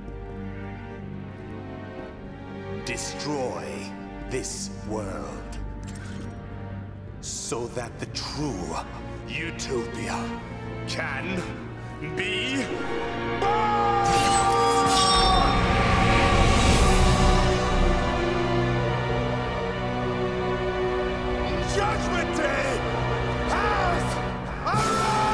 Destroy this world so that the true utopia can be born! Judgment Day has arrived!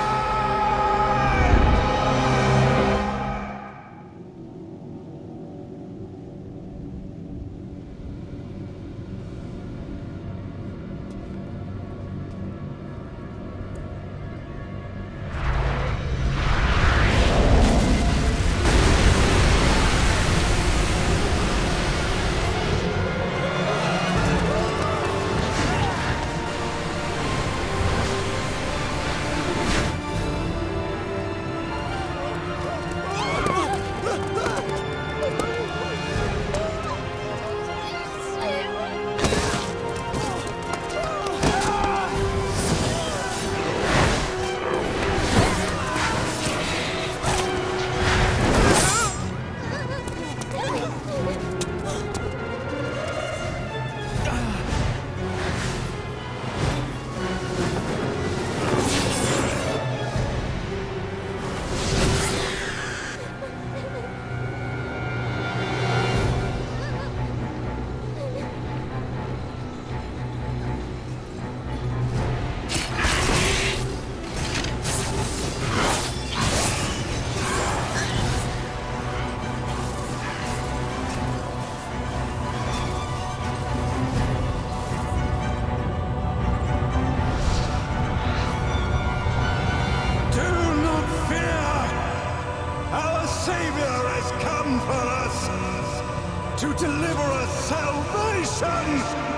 To deliver us salvation,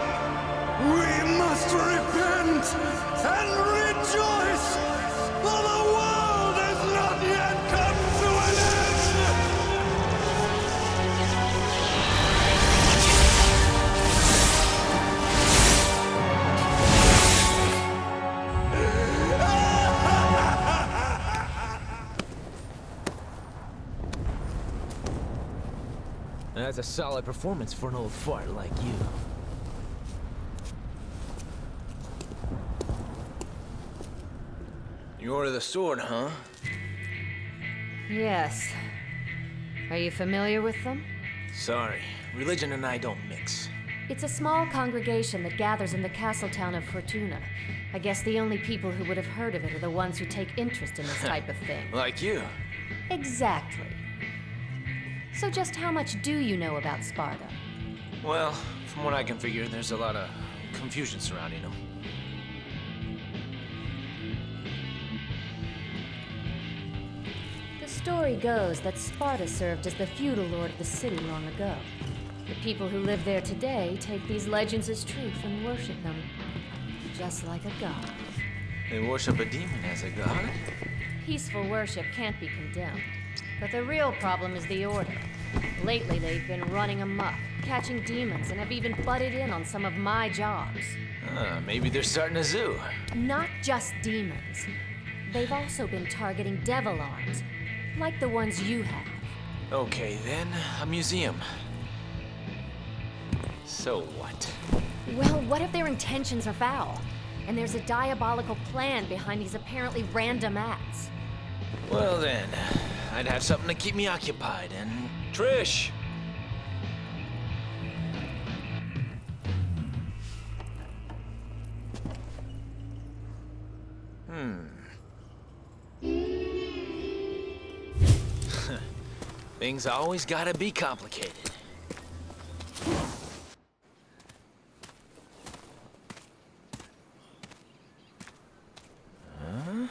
we must repent and rejoice, for the world has not yet come to an That's a solid performance for an old fart like you. You ordered the sword, huh? Yes. Are you familiar with them? Sorry, religion and I don't mix. It's a small congregation that gathers in the castle town of Fortuna. I guess the only people who would have heard of it are the ones who take interest in this type of thing. Like you. Exactly. So just how much do you know about Sparda? Well, from what I can figure, there's a lot of confusion surrounding them. The story goes that Sparda served as the feudal lord of the city long ago. The people who live there today take these legends as truth and worship them, just like a god. They worship a demon as a god? Peaceful worship can't be condemned, but the real problem is the Order. Lately, they've been running amok, catching demons, and have even butted in on some of my jobs. Ah, maybe they're starting a zoo. Not just demons. They've also been targeting devil arms, like the ones you have. Okay, then, a museum. So what? Well, what if their intentions are foul? And there's a diabolical plan behind these apparently random acts? Well then, I'd have something to keep me occupied, and... Trish! Hmm. Things always gotta be complicated. Huh?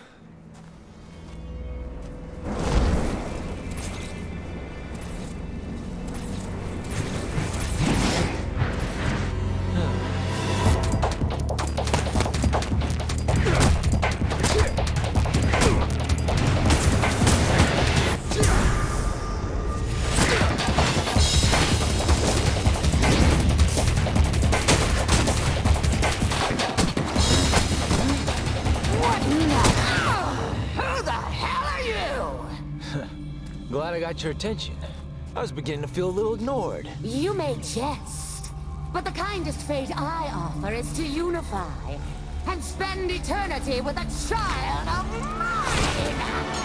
Glad I got your attention. I was beginning to feel a little ignored. You may jest, but the kindest fate I offer is to unify and spend eternity with a child of mine!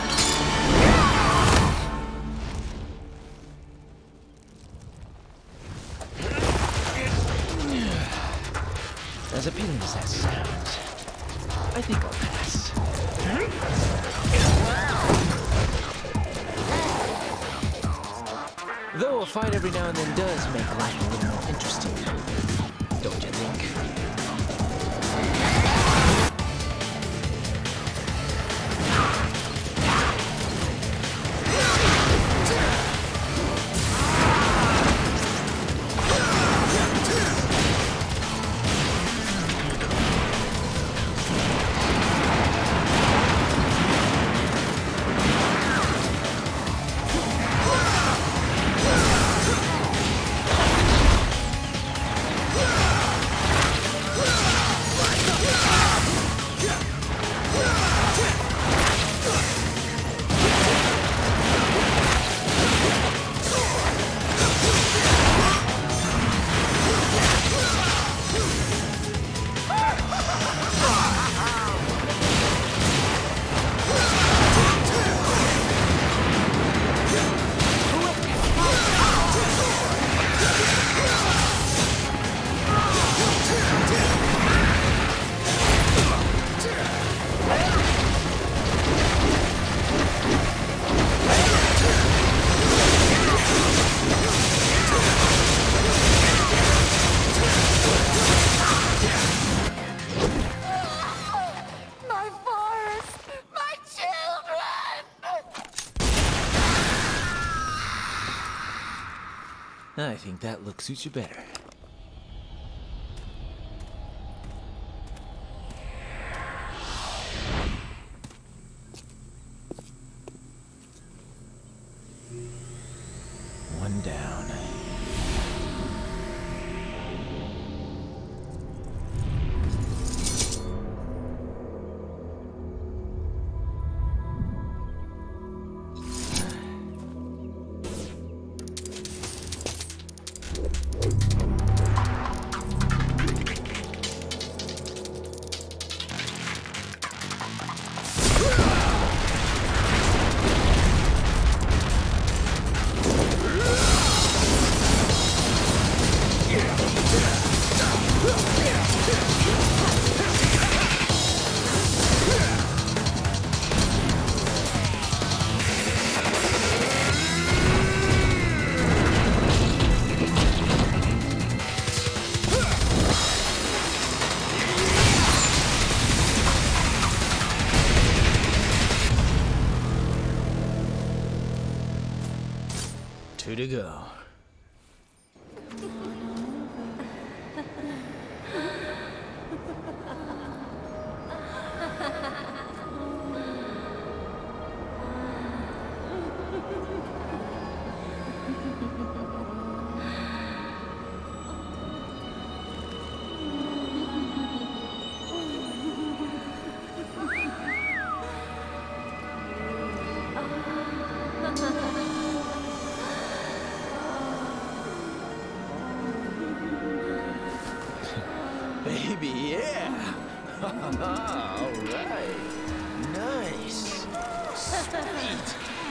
As appealing as that sounds, I think I'll pass. Though a fight every now and then does make life a little more interesting, don't you think? I think that look suits you better. One down. Two to go. Baby, yeah! All right. Nice. Sweet.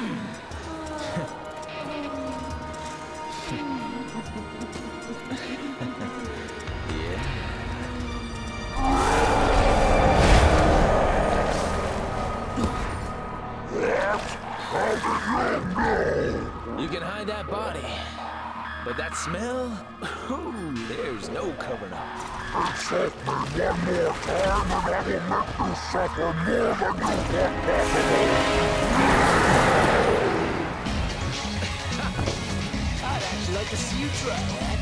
You can hide that body, but that smell? Ooh, there's no covering up. Insult me one more time and I will make you suffer more than you want possible. I'd actually like to see you try that.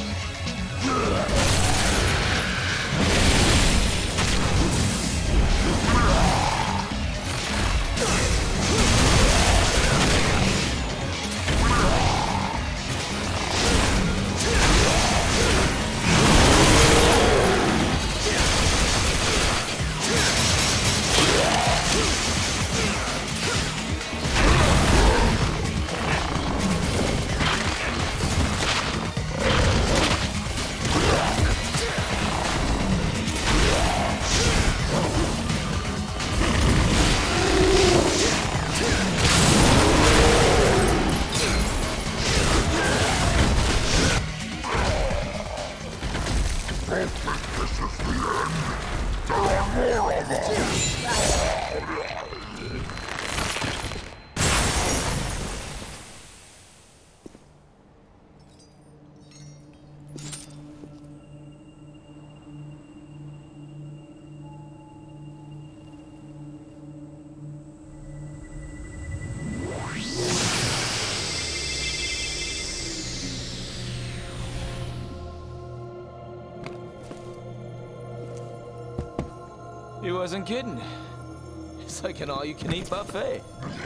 He wasn't kidding. It's like an all-you-can-eat buffet.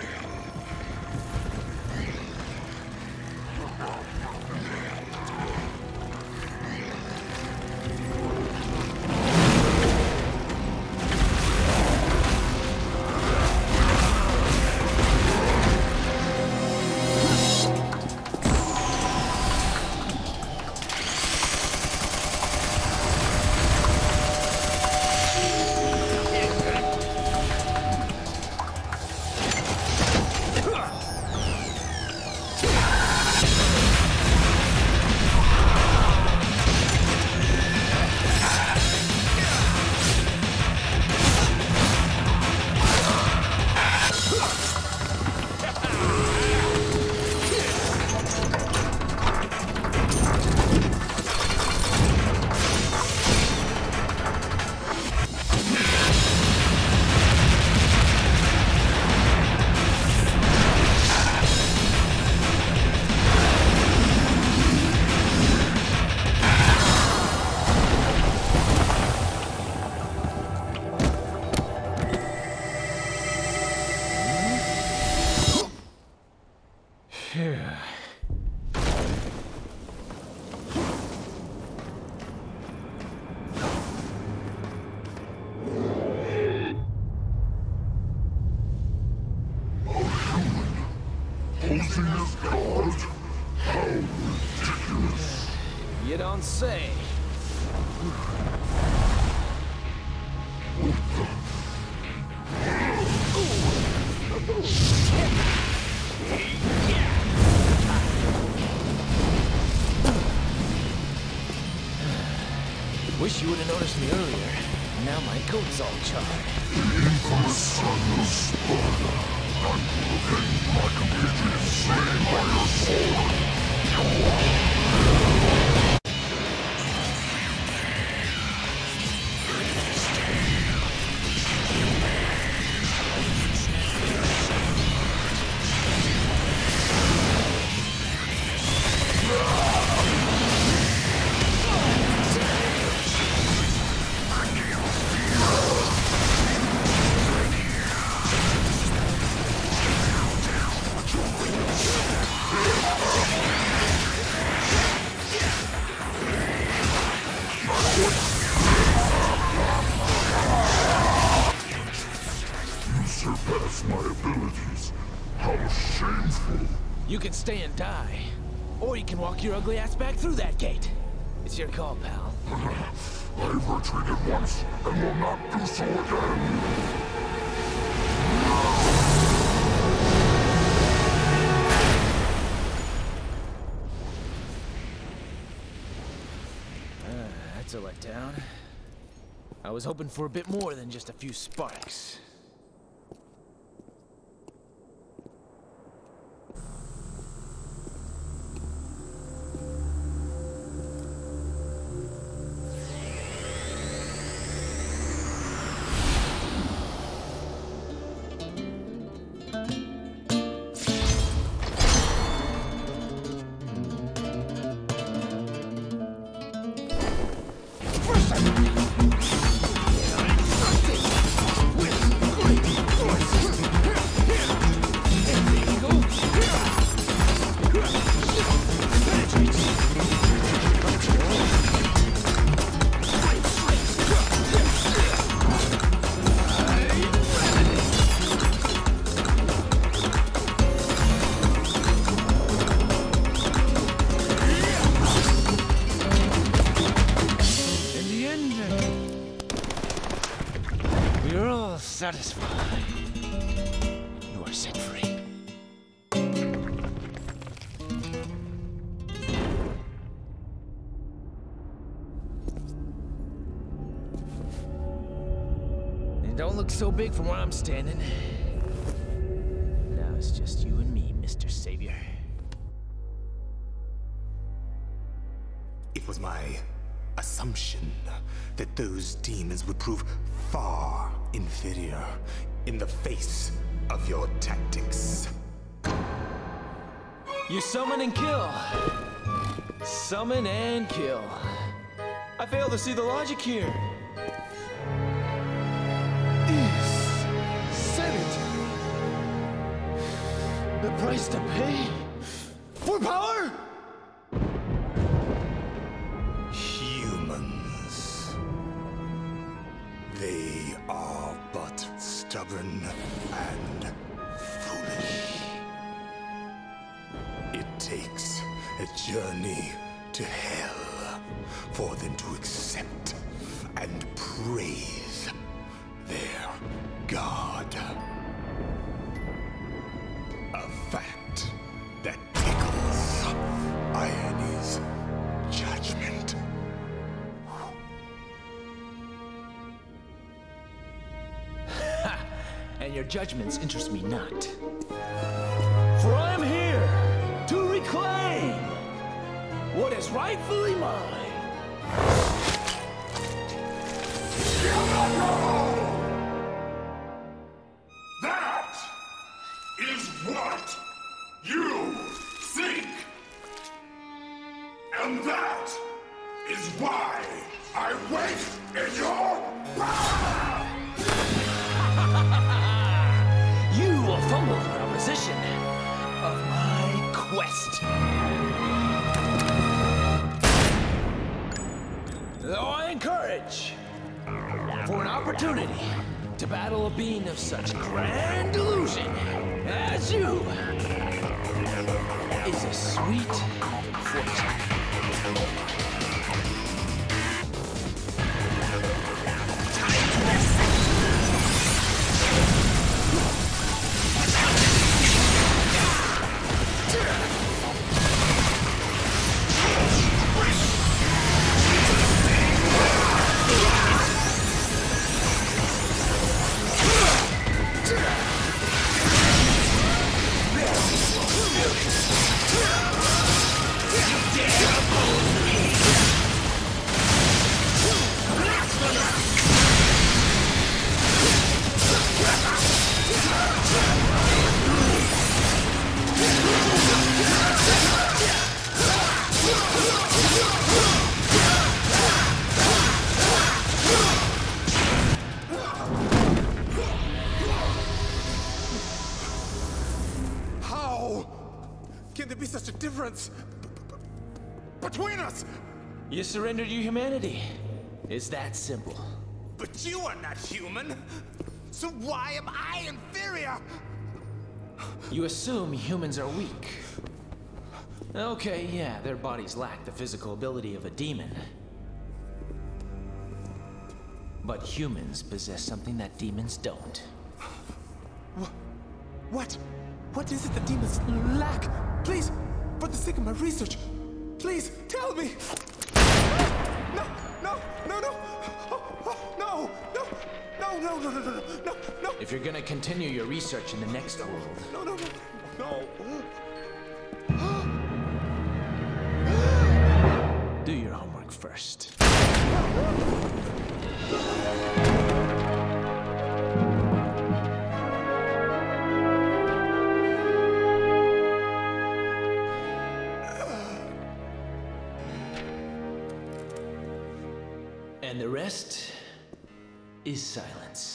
Posing as God? How ridiculous. You don't say. Wish you would have noticed me earlier. Now my coat's all charred. The infamous son of Sparda. I will avenge my compatriots slain by your sword. possess my abilities. How shameful. You can stay and die, or you can walk your ugly ass back through that gate. It's your call, pal. I've retreated once, and will not do so again. Uh, that's a letdown. I was hoping for a bit more than just a few sparks. Satisfied. You are set free. And don't look so big from where I'm standing. Now it's just you and me, Mister Savior. It was my assumption that those demons would prove far inferior in the face of your tactics. You summon and kill. Summon and kill. I fail to see the logic here. Is sanity the price to pay for power? Humans. They are but stubborn and foolish. It takes a journey to hell for them to accept and praise their god. A fact that tickles Irony's judgment. And your judgments interest me not. For I'm here to reclaim what is rightfully mine. That is what you think. And that is why I wait in your power! You will fumble the proposition of my quest. Though I encourage for an opportunity to battle a being of such grand delusion as you is a sweet fortune. Between us! You surrendered your humanity. It's that simple. But you are not human! So why am I inferior? You assume humans are weak. Okay, yeah, their bodies lack the physical ability of a demon. But humans possess something that demons don't. What? What is it that demons lack? Please, for the sake of my research, please tell me! No, no, no, no! Oh, oh, no, no, no, no, no, no, no, no, no! If you're gonna continue your research in the next world... No, no, no, no! Do your homework first. And the rest is silence.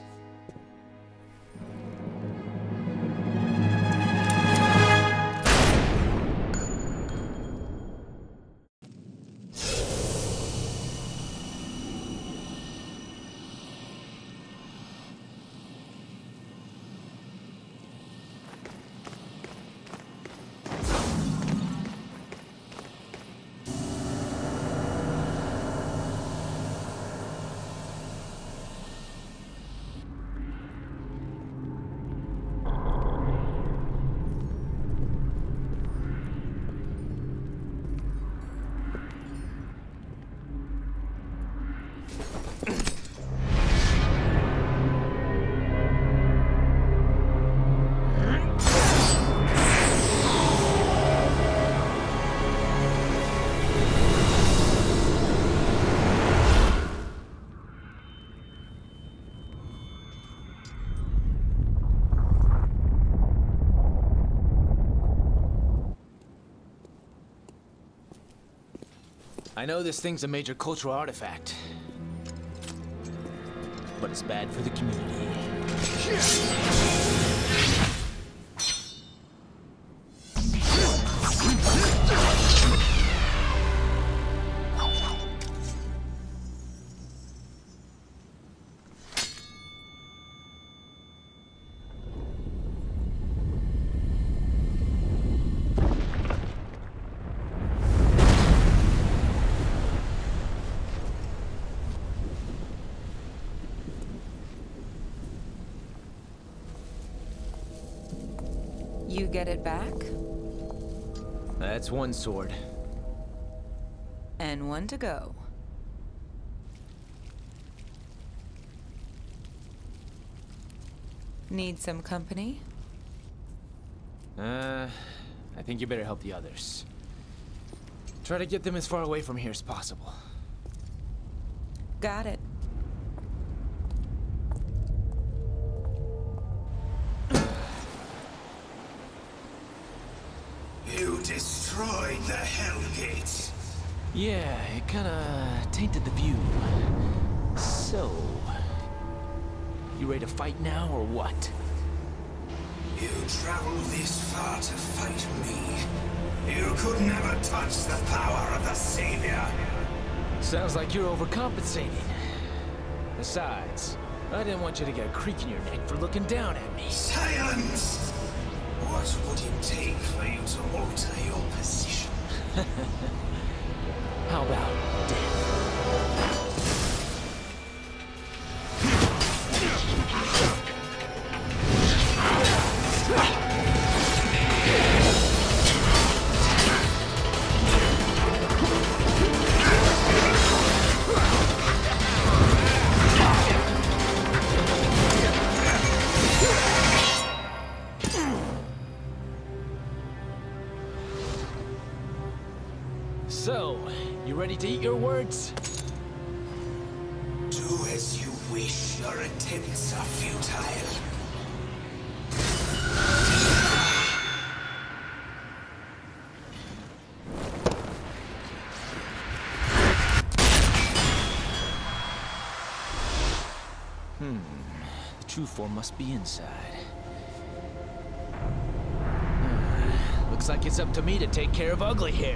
I know this thing's a major cultural artifact, but it's bad for the community. You get it back? That's one sword. And one to go. Need some company? Uh, I think you better help the others. Try to get them as far away from here as possible. Got it. You destroyed the Hellgate. Yeah, it kinda tainted the view. So... you ready to fight now, or what? You traveled this far to fight me. You could never touch the power of the Savior. Sounds like you're overcompensating. Besides, I didn't want you to get a creak in your neck for looking down at me. Silence! What would it take for you to alter your position? How about death? So, you ready to eat your words? Do as you wish. Your attempts are futile. Hmm. The true form must be inside. Looks like it's up to me to take care of ugly hair.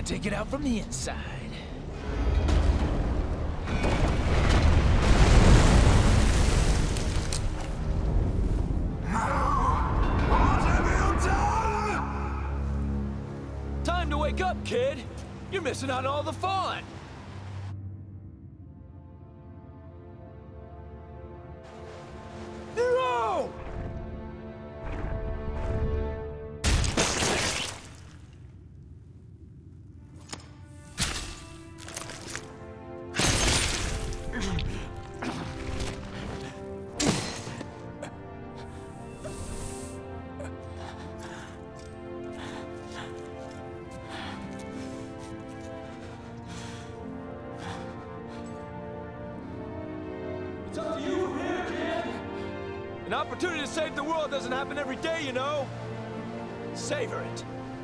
take it out from the inside. What have you done? Time to wake up, kid! You're missing out on all the fun! Nero! It's up to you from here, kid! An opportunity to save the world doesn't happen every day, you know? Savor it.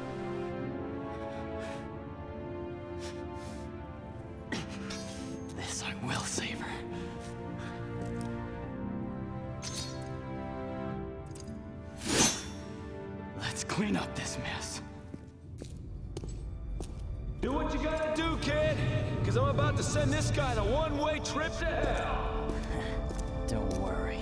This I will savor. Let's clean up this mess. Do what you gotta do, kid! Because I'm about to send this guy on a one-way trip to hell! Don't worry.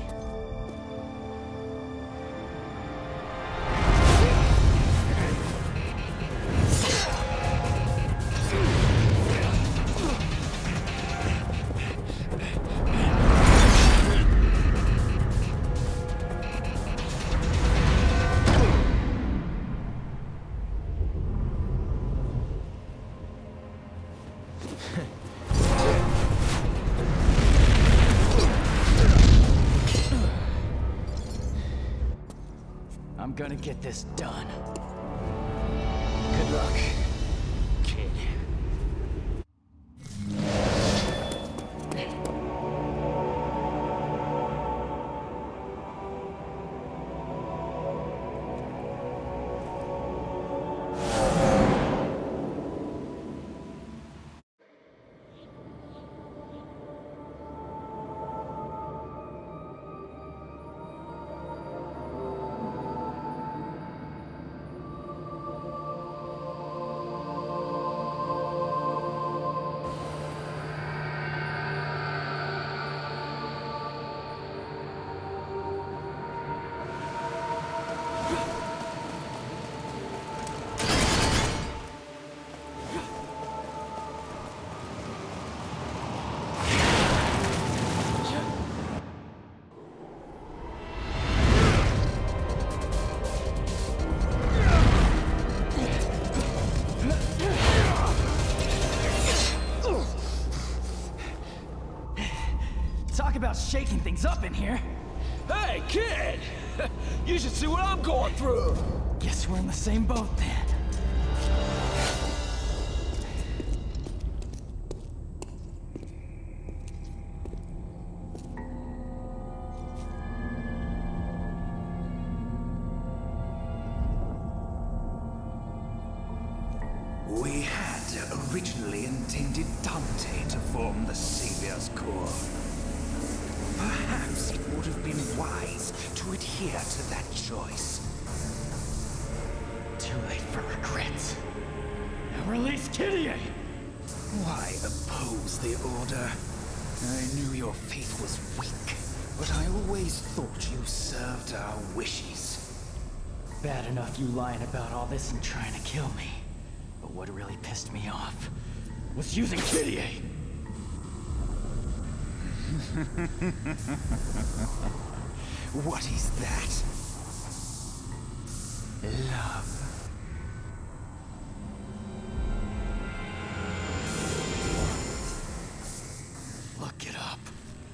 I'm gonna get this done. Good luck, kid. Talk about shaking things up in here. Hey, kid! You should see what I'm going through! Guess we're in the same boat then. We had originally intended Dante to form the Savior's core. Perhaps it would have been wise to adhere to that choice. Too late for regrets. Now release Kyrie! Why oppose the Order? I knew your faith was weak, but I always thought you served our wishes. Bad enough you lying about all this and trying to kill me. But what really pissed me off was using Kyrie! What is that? Love. Look it up.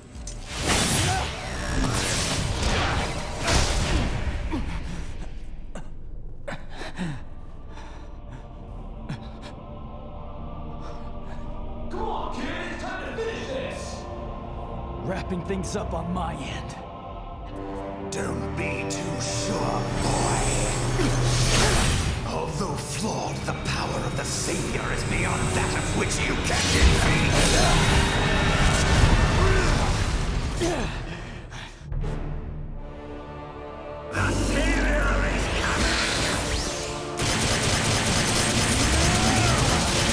Come on, kid! It's time to finish this! Wrapping things up on my end. Don't be too sure, boy. Although flawed, the power of the Savior is beyond that of which you can defeat. The Savior is coming!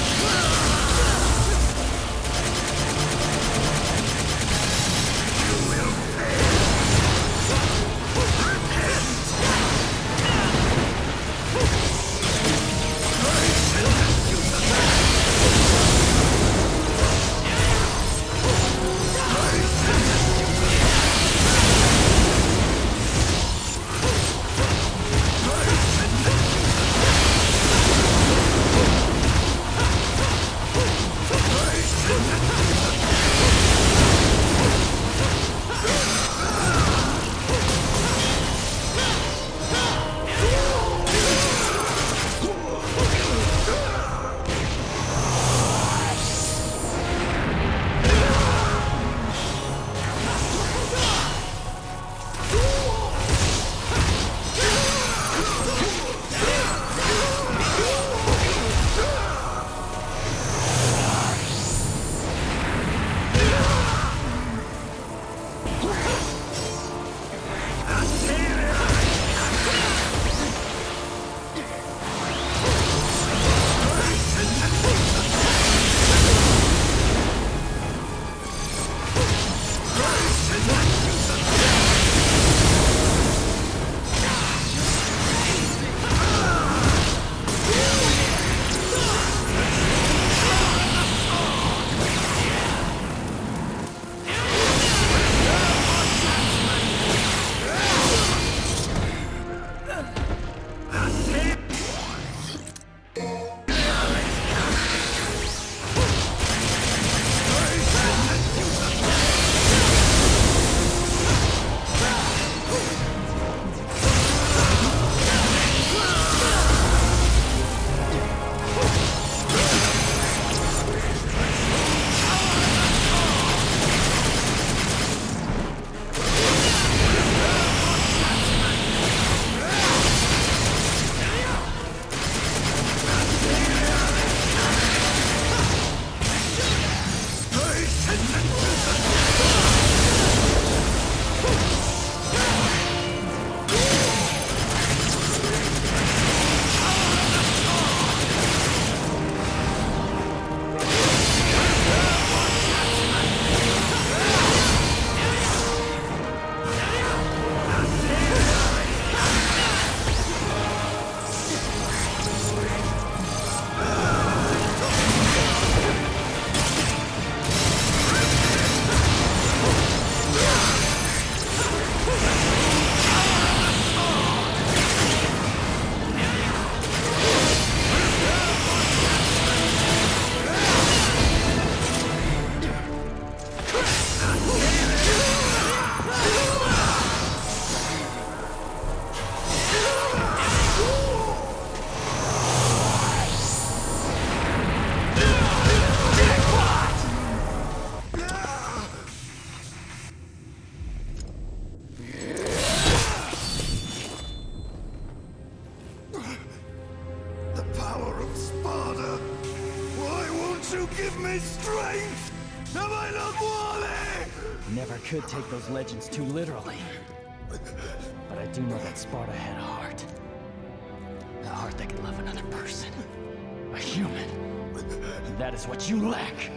never could take those legends too literally. But I do know that Sparda had a heart. A heart that could love another person. A human. And that is what you lack.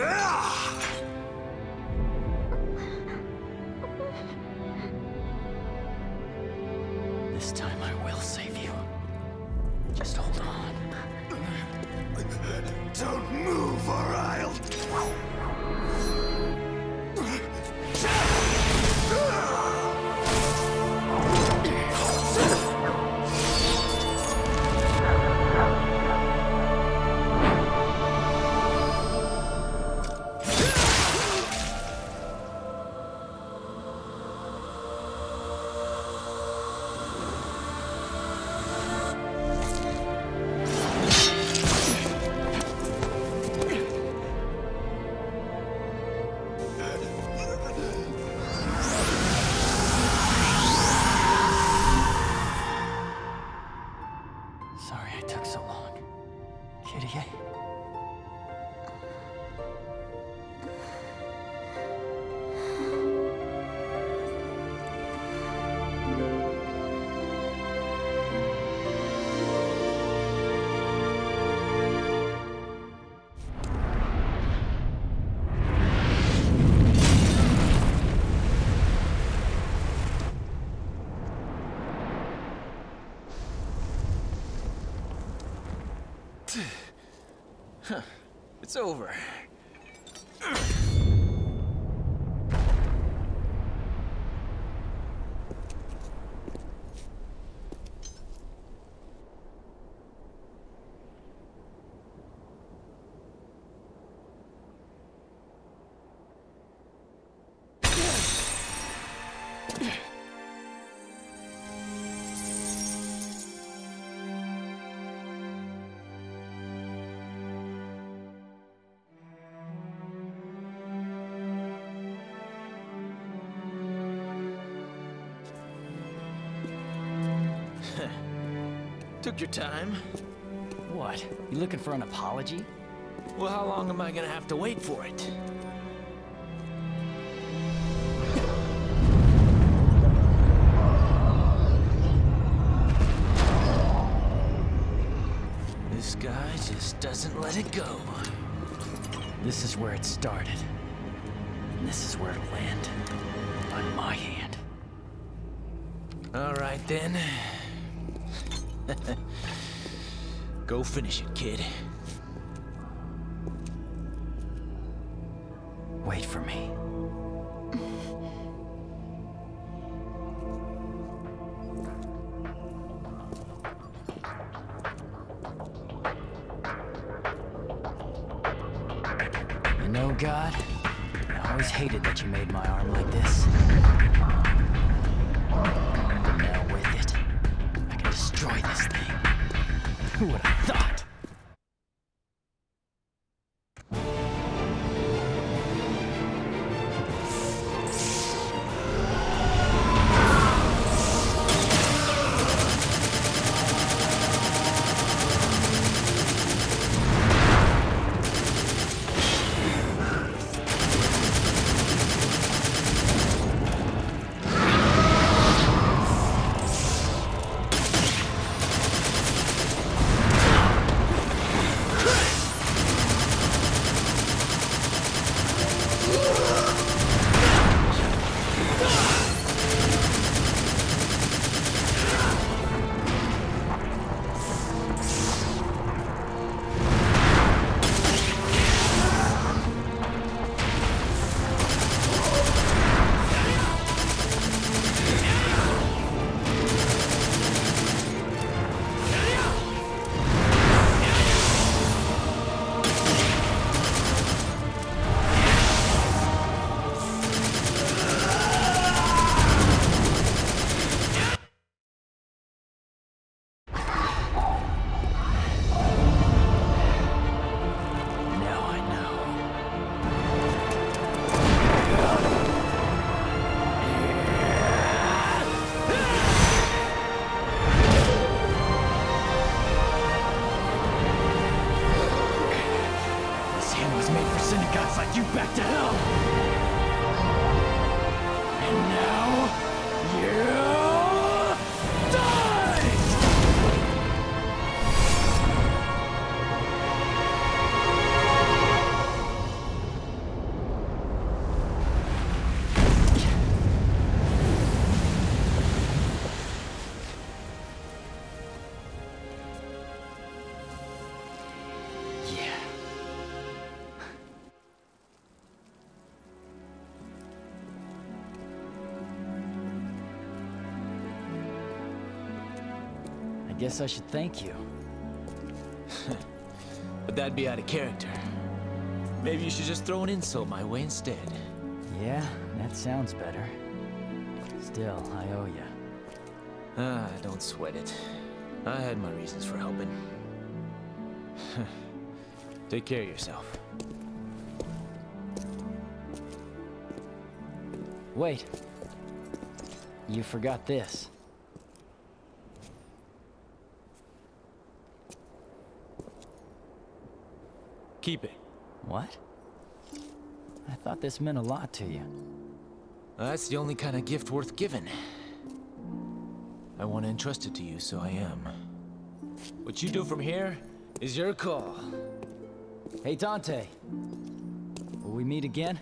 This time I will save you. Just hold on. Don't move or I'll... Huh. It's over. Took your time. What? You looking for an apology? Well, how long am I gonna have to wait for it? This guy just doesn't let it go. This is where it started. And this is where it'll end. On my hand. All right, then. Go finish it, kid. Wait for me. You know, God, I always hated that you made my arm like this. But now with it, I can destroy this thing. Who would have thought? guess I should thank you. But that'd be out of character. Maybe you should just throw an insult my way instead. Yeah, that sounds better. Still, I owe you. Ah, don't sweat it. I had my reasons for helping. Take care of yourself. Wait. You forgot this. Keep it. What? I thought this meant a lot to you. That's the only kind of gift worth giving. I want to entrust it to you, so I am. What you do from here is your call. Hey, Dante. Will we meet again?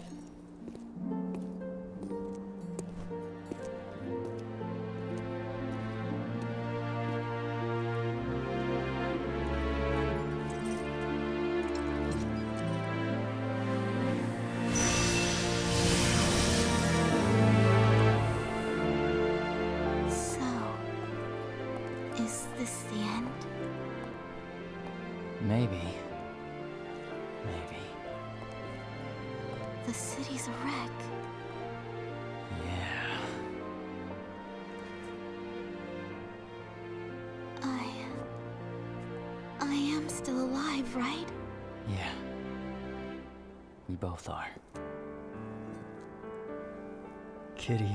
Maybe. Maybe. The city's a wreck. Yeah. I... I am still alive, right? Yeah. We both are. Kyrie.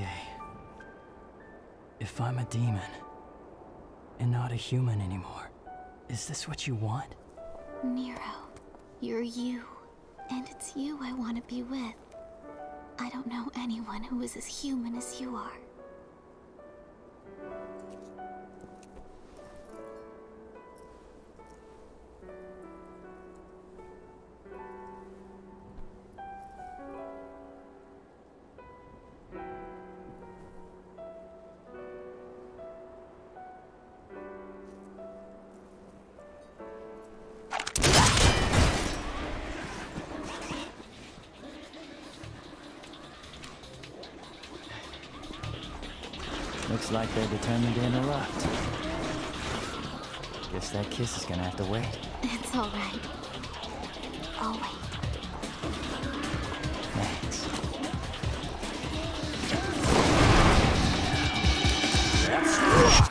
If I'm a demon, and not a human anymore, is this what you want? Nero, you're you, and it's you I want to be with. I don't know anyone who is as human as you are. Looks like they're determined to interrupt. Guess that kiss is gonna have to wait. It's all right. I'll wait. Thanks. Let's rock!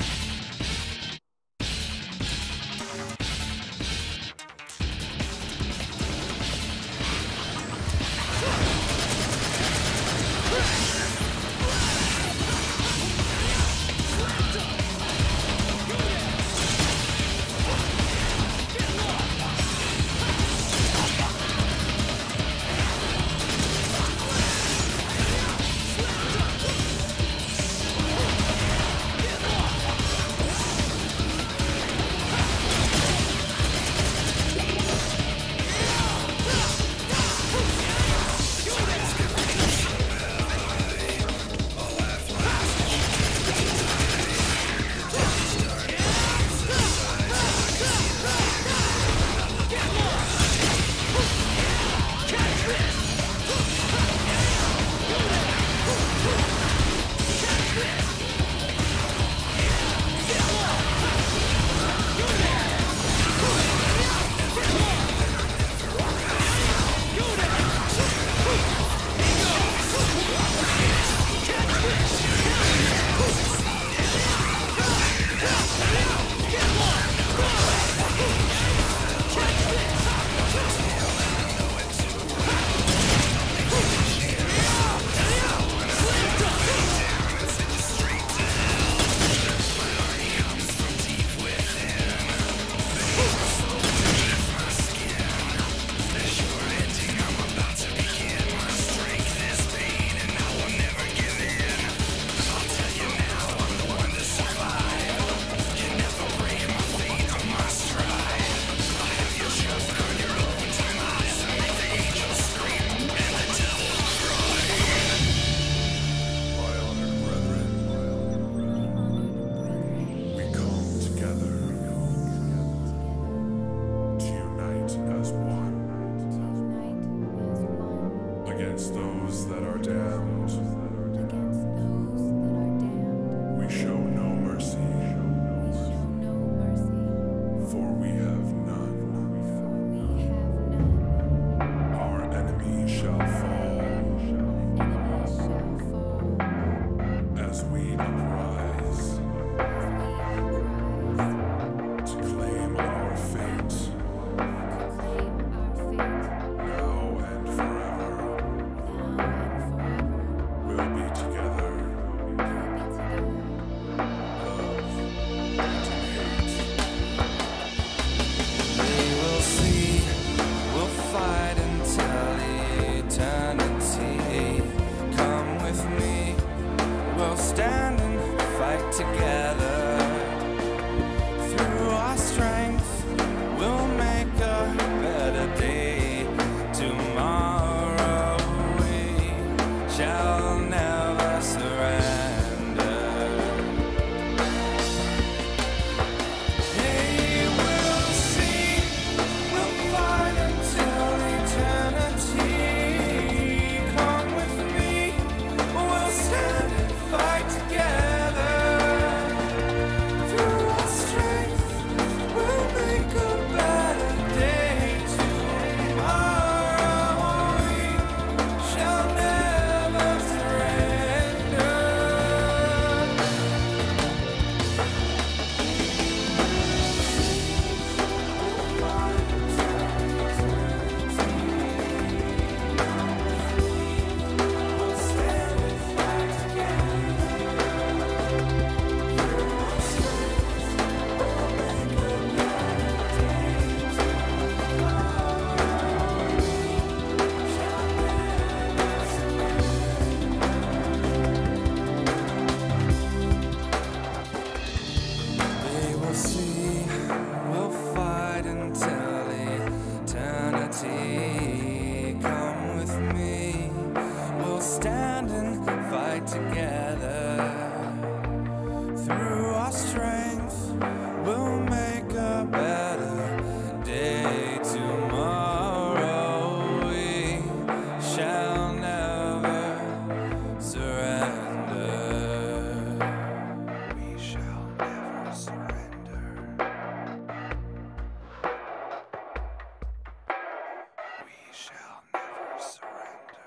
We show no mercy. shall never surrender. Hey, we'll see, we'll fight until eternity. Come with me, we'll stand and fight together. Through our strength, we'll make a better day. Tomorrow we shall never surrender. We'll stand and fight together. Through our strength, we'll make a better day. We will see, we'll fight until eternity. Come with me, we'll stand and fight together. Through our strength, we'll make a better day. Tomorrow we shall never surrender. We shall never surrender. We shall never surrender.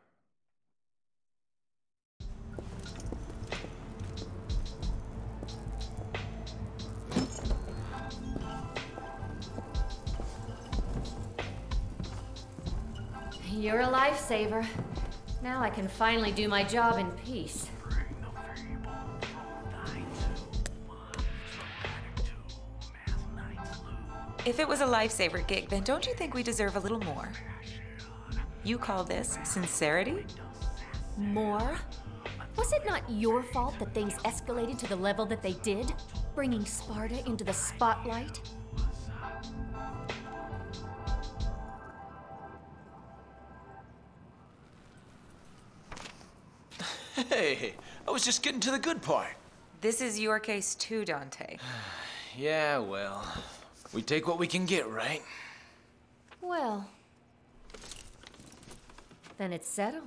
You're a lifesaver. Now I can finally do my job in peace. If it was a lifesaver gig, then don't you think we deserve a little more? You call this sincerity? More? Was it not your fault that things escalated to the level that they did? Bringing Sparda into the spotlight? Hey, I was just getting to the good part. This is your case too, Dante. Yeah, well, we take what we can get, right? Well, then it's settled.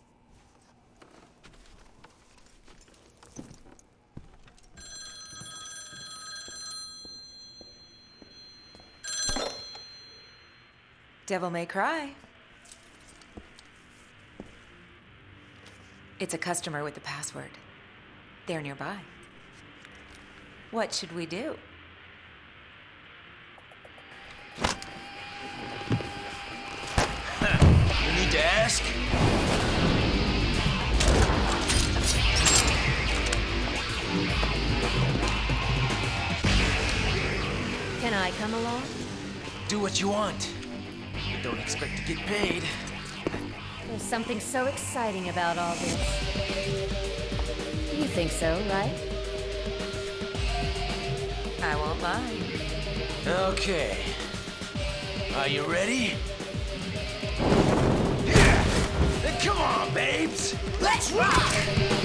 Devil may cry. It's a customer with the password. They're nearby. What should we do? You need to ask? Can I come along? Do what you want. But don't expect to get paid. There's something so exciting about all this. You think so, right? I won't lie. Okay. Are you ready? Then come on, babes! Let's rock!